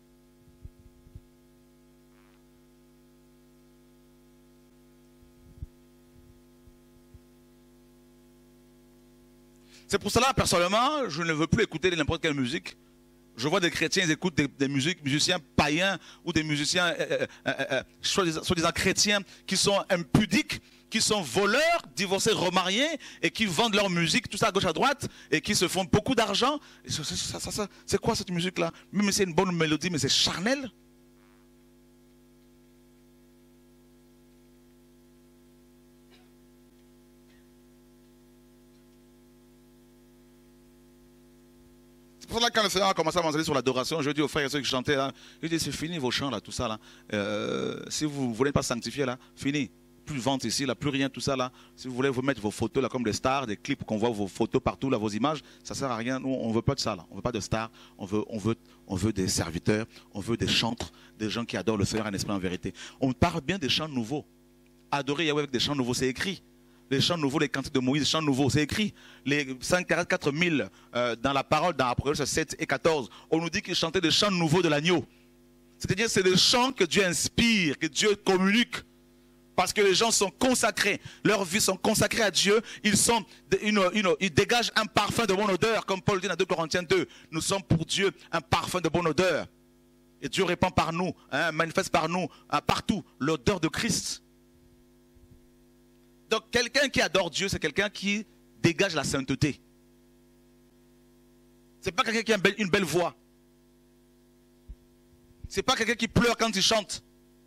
C'est pour cela, personnellement, je ne veux plus écouter n'importe quelle musique. Je vois des chrétiens, ils écoutent des, des musiques, musiciens païens ou des musiciens, euh, euh, euh, soi-disant chrétiens, qui sont impudiques, qui sont voleurs, divorcés, remariés, et qui vendent leur musique, tout ça à gauche, à droite, et qui se font beaucoup d'argent. C'est quoi cette musique-là? Même si c'est une bonne mélodie, mais c'est charnel. C'est pour ça que quand le Seigneur a commencé à m'enseigner sur l'adoration, je dis aux frères et ceux qui chantaient là, je dis c'est fini vos chants là, tout ça là. Euh, si vous ne voulez pas sanctifier là, fini. Plus de vente ici là, plus rien, tout ça là. Si vous voulez vous mettre vos photos là comme des stars, des clips qu'on voit vos photos partout là, vos images, ça sert à rien. Nous on veut pas de ça là, on veut pas de stars, on veut, on veut, on veut des serviteurs, on veut des chantres, des gens qui adorent le Seigneur en esprit en vérité. On parle bien des chants nouveaux. Adorer Yahweh avec des chants nouveaux, c'est écrit. Les chants nouveaux, les cantiques de Moïse, les chants nouveaux, c'est écrit. Les cent quarante-quatre mille euh, dans la parole, dans Apocalypse sept et quatorze, on nous dit qu'ils chantaient des chants nouveaux de l'agneau. C'est-à-dire c'est des chants que Dieu inspire, que Dieu communique. Parce que les gens sont consacrés, leurs vies sont consacrées à Dieu, ils, sont une, une, ils dégagent un parfum de bonne odeur, comme Paul dit dans deux Corinthiens deux. Nous sommes pour Dieu un parfum de bonne odeur. Et Dieu répand par nous, hein, manifeste par nous, hein, partout, l'odeur de Christ. Donc quelqu'un qui adore Dieu, c'est quelqu'un qui dégage la sainteté. Ce n'est pas quelqu'un qui a une belle, une belle voix. Ce n'est pas quelqu'un qui pleure quand il chante.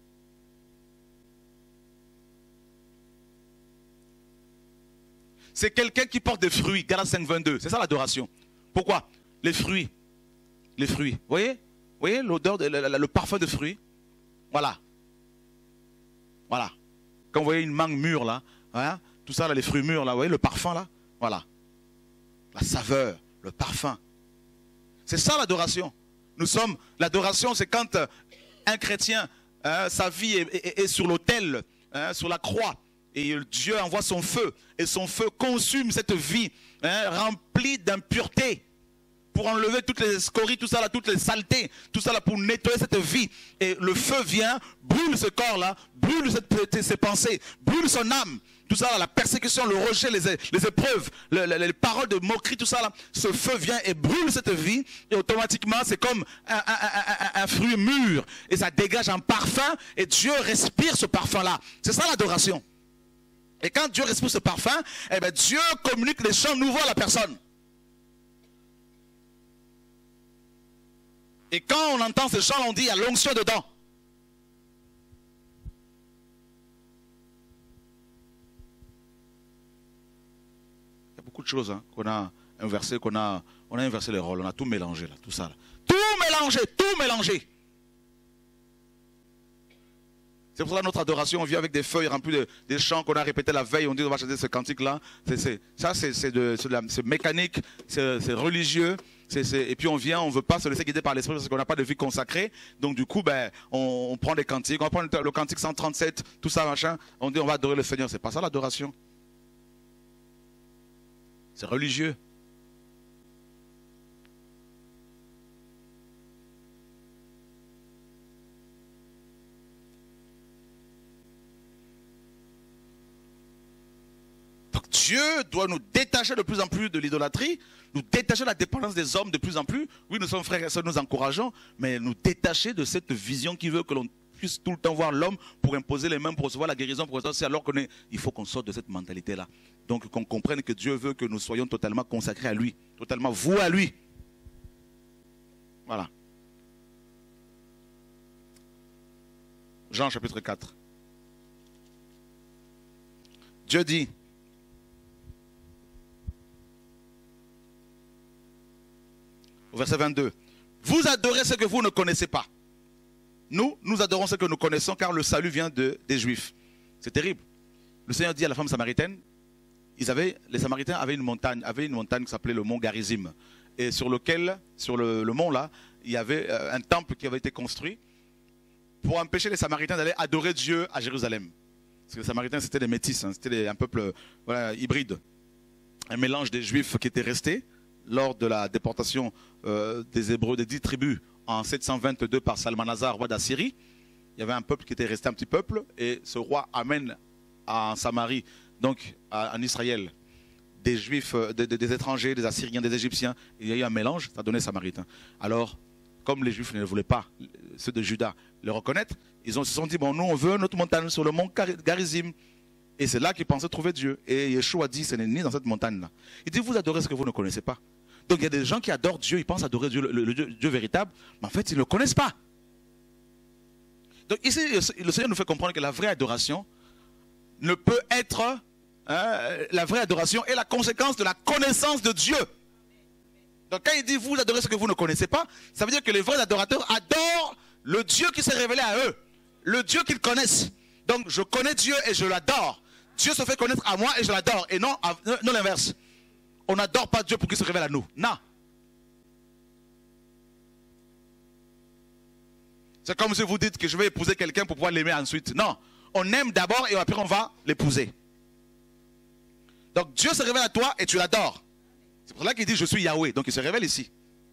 C'est quelqu'un qui porte des fruits. Galates cinq, vingt-deux. C'est ça l'adoration. Pourquoi? Les fruits. Les fruits. Vous voyez? Vous voyez l'odeur, le, le, le parfum de fruits? Voilà. Voilà. Quand vous voyez une mangue mûre là, hein, tout ça là, les fruits mûrs là, vous voyez le parfum là? Voilà. La saveur, le parfum. C'est ça l'adoration. Nous sommes, l'adoration c'est quand euh, un chrétien, hein, sa vie est, est, est sur l'autel, hein, sur la croix. Et Dieu envoie son feu. Et son feu consume cette vie, hein, remplie d'impureté. Pour enlever toutes les scories, tout ça là, toutes les saletés, tout ça là, pour nettoyer cette vie. Et le feu vient, brûle ce corps là, brûle cette, ses pensées, brûle son âme. Tout ça là, la persécution, le rejet, les, les épreuves, le, les, les paroles de moquerie, tout ça là. Ce feu vient et brûle cette vie. Et automatiquement, c'est comme un, un, un, un, un fruit mûr. Et ça dégage un parfum. Et Dieu respire ce parfum là. C'est ça l'adoration. Et quand Dieu respire ce parfum, eh bien Dieu communique des chants nouveaux à la personne. Et quand on entend ces chants, on dit il y a l'onction dedans. Il y a beaucoup de choses hein, qu'on a inversé, qu'on a, on a inversé les rôles, on a tout mélangé là, tout ça là. Tout mélangé, tout mélangé. C'est pour ça que notre adoration, on vient avec des feuilles remplies de des chants qu'on a répétés la veille. On dit on va chanter ce cantique-là. Ça, c'est mécanique, c'est religieux. C est, c est, et puis on vient, on ne veut pas se laisser guider par l'esprit parce qu'on n'a pas de vie consacrée. Donc du coup, ben, on, on prend des cantiques, on prend le, le cantique cent trente-sept, tout ça, machin. On dit on va adorer le Seigneur. C'est pas ça l'adoration. C'est religieux. Donc Dieu doit nous détacher de plus en plus de l'idolâtrie, nous détacher de la dépendance des hommes de plus en plus. Oui, nous sommes frères et sœurs, nous encourageons, mais nous détacher de cette vision qui veut que l'on puisse tout le temps voir l'homme pour imposer les mains, pour recevoir la guérison, pour recevoir, alors qu'on est, il faut qu'on sorte de cette mentalité-là. Donc qu'on comprenne que Dieu veut que nous soyons totalement consacrés à lui, totalement voués à lui. Voilà. Jean chapitre quatre. Dieu dit, au verset vingt-deux, vous adorez ce que vous ne connaissez pas. Nous, nous adorons ce que nous connaissons car le salut vient de, des Juifs. C'est terrible. Le Seigneur dit à la femme samaritaine, ils avaient, les Samaritains avaient une montagne, avaient une montagne qui s'appelait le mont Garizim. Et sur lequel, sur le, le mont là, il y avait euh, un temple qui avait été construit pour empêcher les Samaritains d'aller adorer Dieu à Jérusalem. Parce que les Samaritains c'était des métis, hein, c'était un peuple voilà, hybride. Un mélange des Juifs qui étaient restés lors de la déportation euh, des Hébreux, des dix tribus en sept cent vingt-deux par Salmanasar, roi d'Assyrie. Il y avait un peuple qui était resté un petit peuple et ce roi amène en Samarie, donc en Israël, des Juifs, des, des, des étrangers, des Assyriens, des Égyptiens. Il y a eu un mélange, ça donnait Samaritains. Alors, comme les Juifs ne voulaient pas, ceux de Juda, le reconnaître, ils ont, se sont dit, bon, nous on veut notre montagne sur le mont Garizim. Et c'est là qu'ils pensaient trouver Dieu. Et Yeshua dit, ce n'est ni dans cette montagne-là. Il dit, vous adorez ce que vous ne connaissez pas. Donc il y a des gens qui adorent Dieu, ils pensent adorer Dieu, le, le, le Dieu, Dieu véritable, mais en fait ils ne le connaissent pas. Donc ici, le Seigneur nous fait comprendre que la vraie adoration ne peut être, hein, la vraie adoration est la conséquence de la connaissance de Dieu. Donc quand il dit vous adorez ce que vous ne connaissez pas, ça veut dire que les vrais adorateurs adorent le Dieu qui s'est révélé à eux, le Dieu qu'ils connaissent. Donc je connais Dieu et je l'adore. Dieu se fait connaître à moi et je l'adore, et non, non l'inverse. On n'adore pas Dieu pour qu'il se révèle à nous. Non. C'est comme si vous dites que je vais épouser quelqu'un pour pouvoir l'aimer ensuite. Non. On aime d'abord et après on va l'épouser. Donc Dieu se révèle à toi et tu l'adores. C'est pour cela qu'il dit je suis Yahweh. Donc il se révèle ici.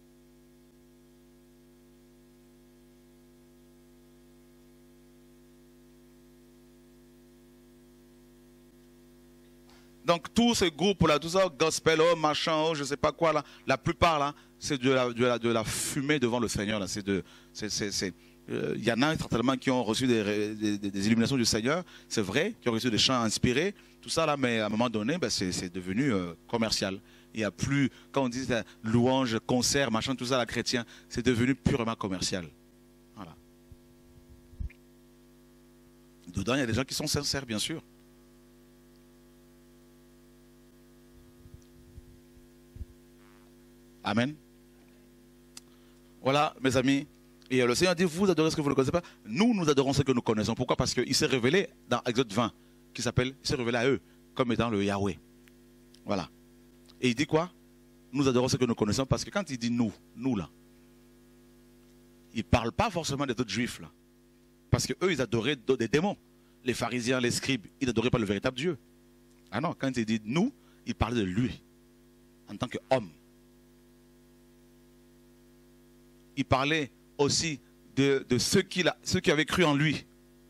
Donc tous ces groupes-là, tout ça, gospel, oh, machin, oh, je sais pas quoi, là, la plupart, là, c'est de la, de, la, de la fumée devant le Seigneur. Là. C'est de, c'est, c'est, c'est, euh, y en a certainement qui ont reçu des, des, des illuminations du Seigneur, c'est vrai, qui ont reçu des chants inspirés, tout ça, là, mais à un moment donné, ben, c'est devenu euh, commercial. Il n'y a plus, quand on dit euh, louange, concert, machin, tout ça, la chrétien, c'est devenu purement commercial. Voilà. Dedans, il y a des gens qui sont sincères, bien sûr. Amen. Voilà, mes amis. Et le Seigneur dit, vous adorez ce que vous ne connaissez pas. Nous, nous adorons ce que nous connaissons. Pourquoi? Parce qu'il s'est révélé dans Exode vingt, qui s'appelle, il s'est révélé à eux, comme étant le Yahweh. Voilà. Et il dit quoi? Nous adorons ce que nous connaissons, parce que quand il dit nous, nous là, il ne parle pas forcément des autres juifs là. Parce qu'eux, ils adoraient des démons. Les pharisiens, les scribes, ils n'adoraient pas le véritable Dieu. Ah non, quand il dit nous, il parlait de lui, en tant qu'homme. Il parlait aussi de, de ceux, qui, ceux qui avaient cru en lui.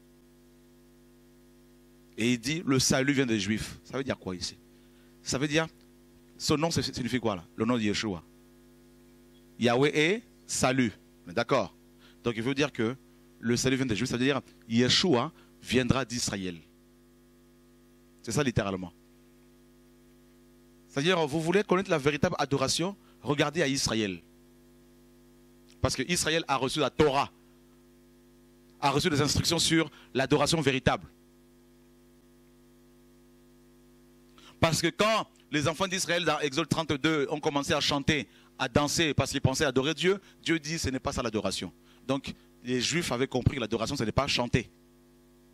Et il dit, le salut vient des Juifs. Ça veut dire quoi ici? Ça veut dire, son nom signifie quoi là? Le nom de Yeshua. Yahweh est salut. D'accord? Donc il veut dire que le salut vient des Juifs. Ça veut dire, Yeshua viendra d'Israël. C'est ça littéralement. C'est-à-dire, vous voulez connaître la véritable adoration? Regardez à Israël. Parce qu'Israël a reçu la Torah, a reçu des instructions sur l'adoration véritable. Parce que quand les enfants d'Israël dans Exode trente-deux ont commencé à chanter, à danser parce qu'ils pensaient adorer Dieu, Dieu dit ce n'est pas ça l'adoration. Donc les Juifs avaient compris que l'adoration ce n'est pas chanter.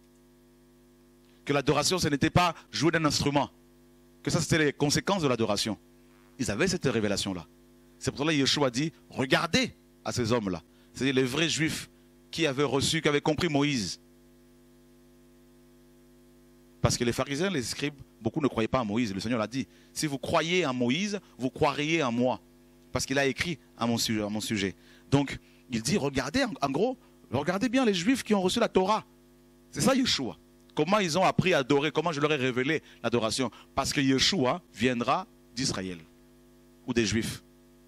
que l'adoration, ce n'était pas jouer d'un instrument, que ça, c'était les conséquences de l'adoration. Ils avaient cette révélation-là. C'est pour cela que Yeshua dit, regardez à ces hommes-là. C'est-à-dire les vrais juifs qui avaient reçu, qui avaient compris Moïse. Parce que les pharisiens, les scribes, beaucoup ne croyaient pas à Moïse. Le Seigneur l'a dit, si vous croyez en Moïse, vous croiriez en moi. Parce qu'il a écrit à mon sujet. À mon sujet. Donc, il dit, regardez, en, en gros, regardez bien les juifs qui ont reçu la Torah. C'est ça Yeshua. Comment ils ont appris à adorer, comment je leur ai révélé l'adoration. Parce que Yeshua viendra d'Israël. Ou des juifs.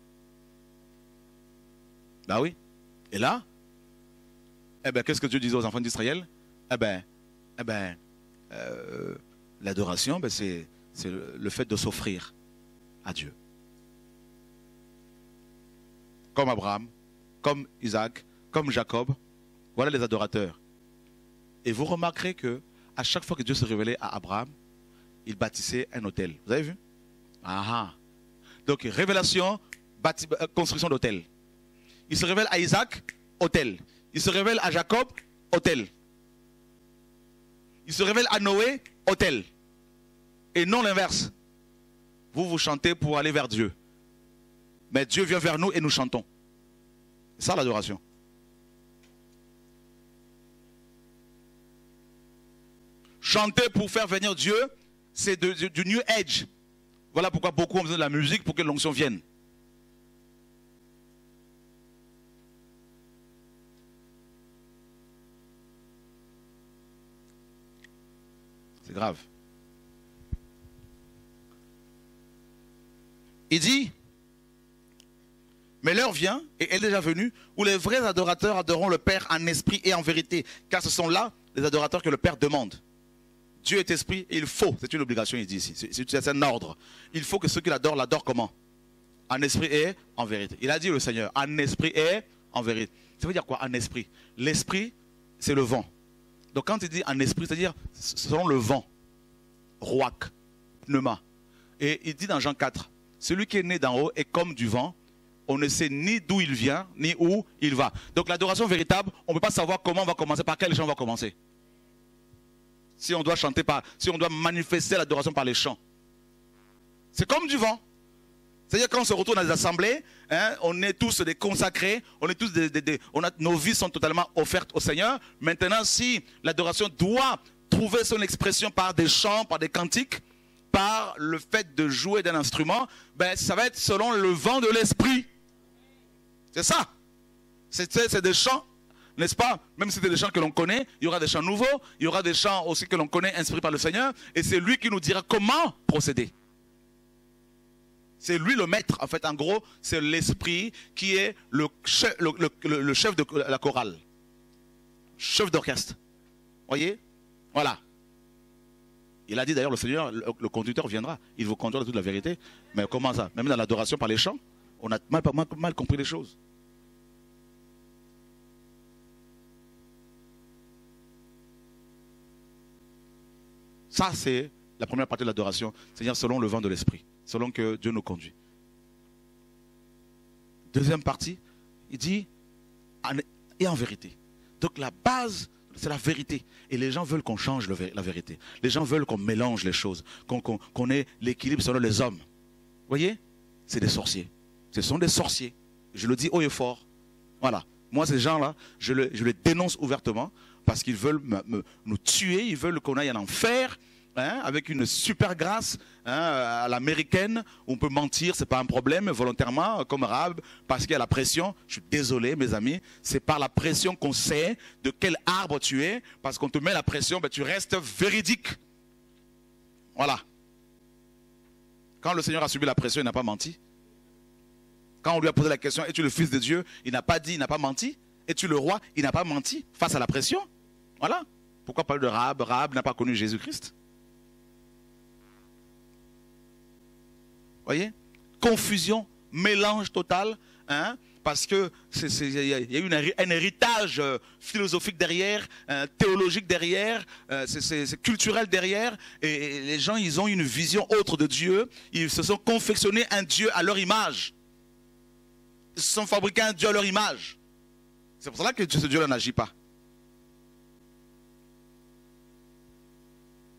Ben oui. Et là, eh ben, qu'est-ce que Dieu disait aux enfants d'Israël? Eh ben, eh ben, euh, l'adoration, ben, c'est le, le fait de s'offrir à Dieu. Comme Abraham, comme Isaac, comme Jacob, voilà les adorateurs. Et vous remarquerez que à chaque fois que Dieu se révélait à Abraham, il bâtissait un autel. Vous avez vu? Ah, donc révélation, bâti, construction d'autel. Il se révèle à Isaac, autel. Il se révèle à Jacob, autel. Il se révèle à Noé, autel. Et non l'inverse. Vous, vous chantez pour aller vers Dieu. Mais Dieu vient vers nous et nous chantons. C'est ça l'adoration. Chanter pour faire venir Dieu, c'est du New Age. Voilà pourquoi beaucoup ont besoin de la musique pour que l'onction vienne. C'est grave. Il dit, mais l'heure vient, et elle est déjà venue, où les vrais adorateurs adoreront le Père en esprit et en vérité, car ce sont là les adorateurs que le Père demande. Dieu est esprit et il faut, c'est une obligation, il dit ici, c'est un ordre. Il faut que ceux qui l'adorent, l'adorent comment? En esprit et en vérité. Il a dit le Seigneur, en esprit et en vérité. Ça veut dire quoi, en esprit? L'esprit, c'est le vent. Donc quand il dit en esprit, c'est-à-dire selon le vent, roak, pneuma. Et il dit dans Jean quatre, celui qui est né d'en haut est comme du vent, on ne sait ni d'où il vient, ni où il va. Donc l'adoration véritable, on ne peut pas savoir comment on va commencer, par quel chant on va commencer. Si on doit chanter par, si on doit manifester l'adoration par les chants. C'est comme du vent. C'est-à-dire quand on se retrouve dans les assemblées, hein, on est tous des consacrés, on est tous des, des, des on a, nos vies sont totalement offertes au Seigneur. Maintenant, si l'adoration doit trouver son expression par des chants, par des cantiques, par le fait de jouer d'un instrument, ben ça va être selon le vent de l'esprit. C'est ça. C'est des chants, n'est-ce pas? Même si c'est des chants que l'on connaît, il y aura des chants nouveaux, il y aura des chants aussi que l'on connaît inspirés par le Seigneur, et c'est lui qui nous dira comment procéder. C'est lui le maître, en fait, en gros, c'est l'esprit qui est le chef, le, le, le chef de la chorale, chef d'orchestre. Voyez? Voilà. Il a dit d'ailleurs, le Seigneur, le, le conducteur viendra, il vous conduira de toute la vérité. Mais comment ça? Même dans l'adoration par les chants, on a mal, mal, mal compris les choses. Ça, c'est la première partie de l'adoration, c'est-à-dire selon le vent de l'esprit, selon que Dieu nous conduit. Deuxième partie, il dit, en, et en vérité. Donc la base, c'est la vérité. Et les gens veulent qu'on change le, la vérité. Les gens veulent qu'on mélange les choses, qu'on qu'on, qu'on ait l'équilibre selon les hommes. Vous voyez? C'est des sorciers. Ce sont des sorciers. Je le dis haut et fort. Voilà. Moi, ces gens-là, je, le, je les dénonce ouvertement parce qu'ils veulent me, me, nous tuer, ils veulent qu'on aille en enfer, hein, avec une super grâce, hein, à l'américaine. On peut mentir, c'est pas un problème, volontairement, comme arabe, parce qu'il y a la pression. Je suis désolé, mes amis, c'est par la pression qu'on sait de quel arbre tu es, parce qu'on te met la pression, ben, tu restes véridique. Voilà. Quand le Seigneur a subi la pression, il n'a pas menti. Quand on lui a posé la question, es-tu le fils de Dieu? Il n'a pas dit, il n'a pas menti. Es-tu le roi? Il n'a pas menti face à la pression. Voilà. Pourquoi parler de Rahab? Rahab n'a pas connu Jésus-Christ. Voyez? Confusion, mélange total, hein? Parce que il y a eu un héritage philosophique derrière, théologique derrière, c'est culturel derrière, et les gens, ils ont une vision autre de Dieu. Ils se sont confectionnés un Dieu à leur image. Ils se sont fabriqués un Dieu à leur image. C'est pour cela que ce Dieu-là n'agit pas.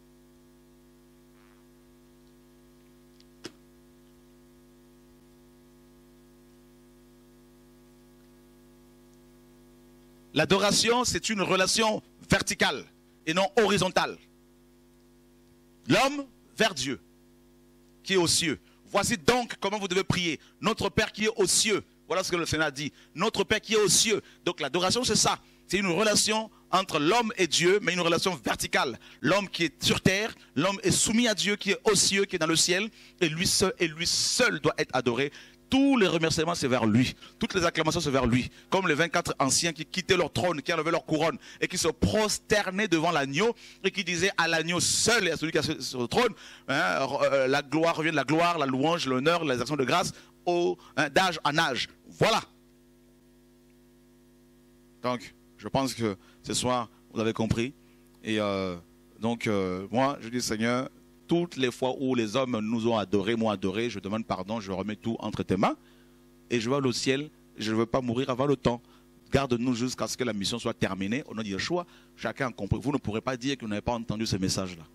L'adoration, c'est une relation verticale et non horizontale. L'homme vers Dieu, qui est aux cieux. Voici donc comment vous devez prier. Notre Père qui est aux cieux. Voilà ce que le Seigneur a dit. Notre Père qui est aux cieux. Donc l'adoration, c'est ça. C'est une relation entre l'homme et Dieu, mais une relation verticale. L'homme qui est sur terre, l'homme est soumis à Dieu, qui est aux cieux, qui est dans le ciel, et lui seul, et lui seul doit être adoré. Tous les remerciements, c'est vers lui. Toutes les acclamations, c'est vers lui. Comme les vingt-quatre anciens qui quittaient leur trône, qui enlevaient leur couronne et qui se prosternaient devant l'agneau et qui disaient à l'agneau seul et à celui qui est sur le trône, hein, euh, la gloire revient de la gloire, la louange, l'honneur, les actions de grâce, au, hein, d'âge en âge. Voilà. Donc, je pense que ce soir, vous avez compris. Et euh, donc, euh, moi, je dis, Seigneur, toutes les fois où les hommes nous ont adorés, m'ont adoré, je demande pardon, je remets tout entre tes mains. Et je vais au ciel, je ne veux pas mourir avant le temps. Garde-nous jusqu'à ce que la mission soit terminée. Au nom de Yeshua, chacun a compris. Vous ne pourrez pas dire que vous n'avez pas entendu ce message-là.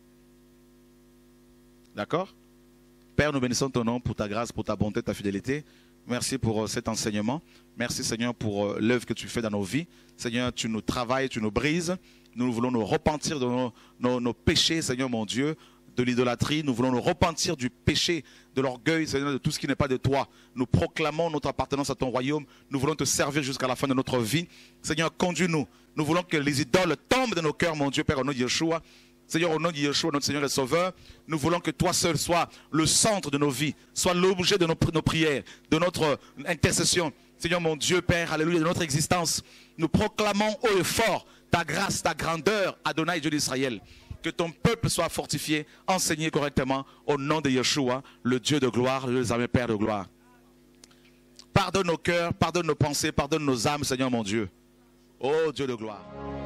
D'accord? Père, nous bénissons ton nom pour ta grâce, pour ta bonté, ta fidélité. Merci pour euh, cet enseignement. Merci Seigneur pour euh, l'œuvre que tu fais dans nos vies. Seigneur, tu nous travailles, tu nous brises. Nous voulons nous repentir de nos, nos, nos péchés, Seigneur mon Dieu, de l'idolâtrie. Nous voulons nous repentir du péché, de l'orgueil, Seigneur, de tout ce qui n'est pas de toi. Nous proclamons notre appartenance à ton royaume. Nous voulons te servir jusqu'à la fin de notre vie. Seigneur, conduis-nous. Nous voulons que les idoles tombent de nos cœurs, mon Dieu, Père, au nom de Yeshua. Seigneur, au nom de Yeshua, notre Seigneur et Sauveur, nous voulons que toi seul sois le centre de nos vies, sois l'objet de nos, nos prières, de notre intercession. Seigneur, mon Dieu, Père, alléluia, de notre existence. Nous proclamons haut et fort ta grâce, ta grandeur, Adonai, Dieu d'Israël. Que ton peuple soit fortifié, enseigné correctement, au nom de Yeshua, le Dieu de gloire, le Dieu Père de gloire. Pardonne nos cœurs, pardonne nos pensées, pardonne nos âmes, Seigneur, mon Dieu. Oh Dieu de gloire.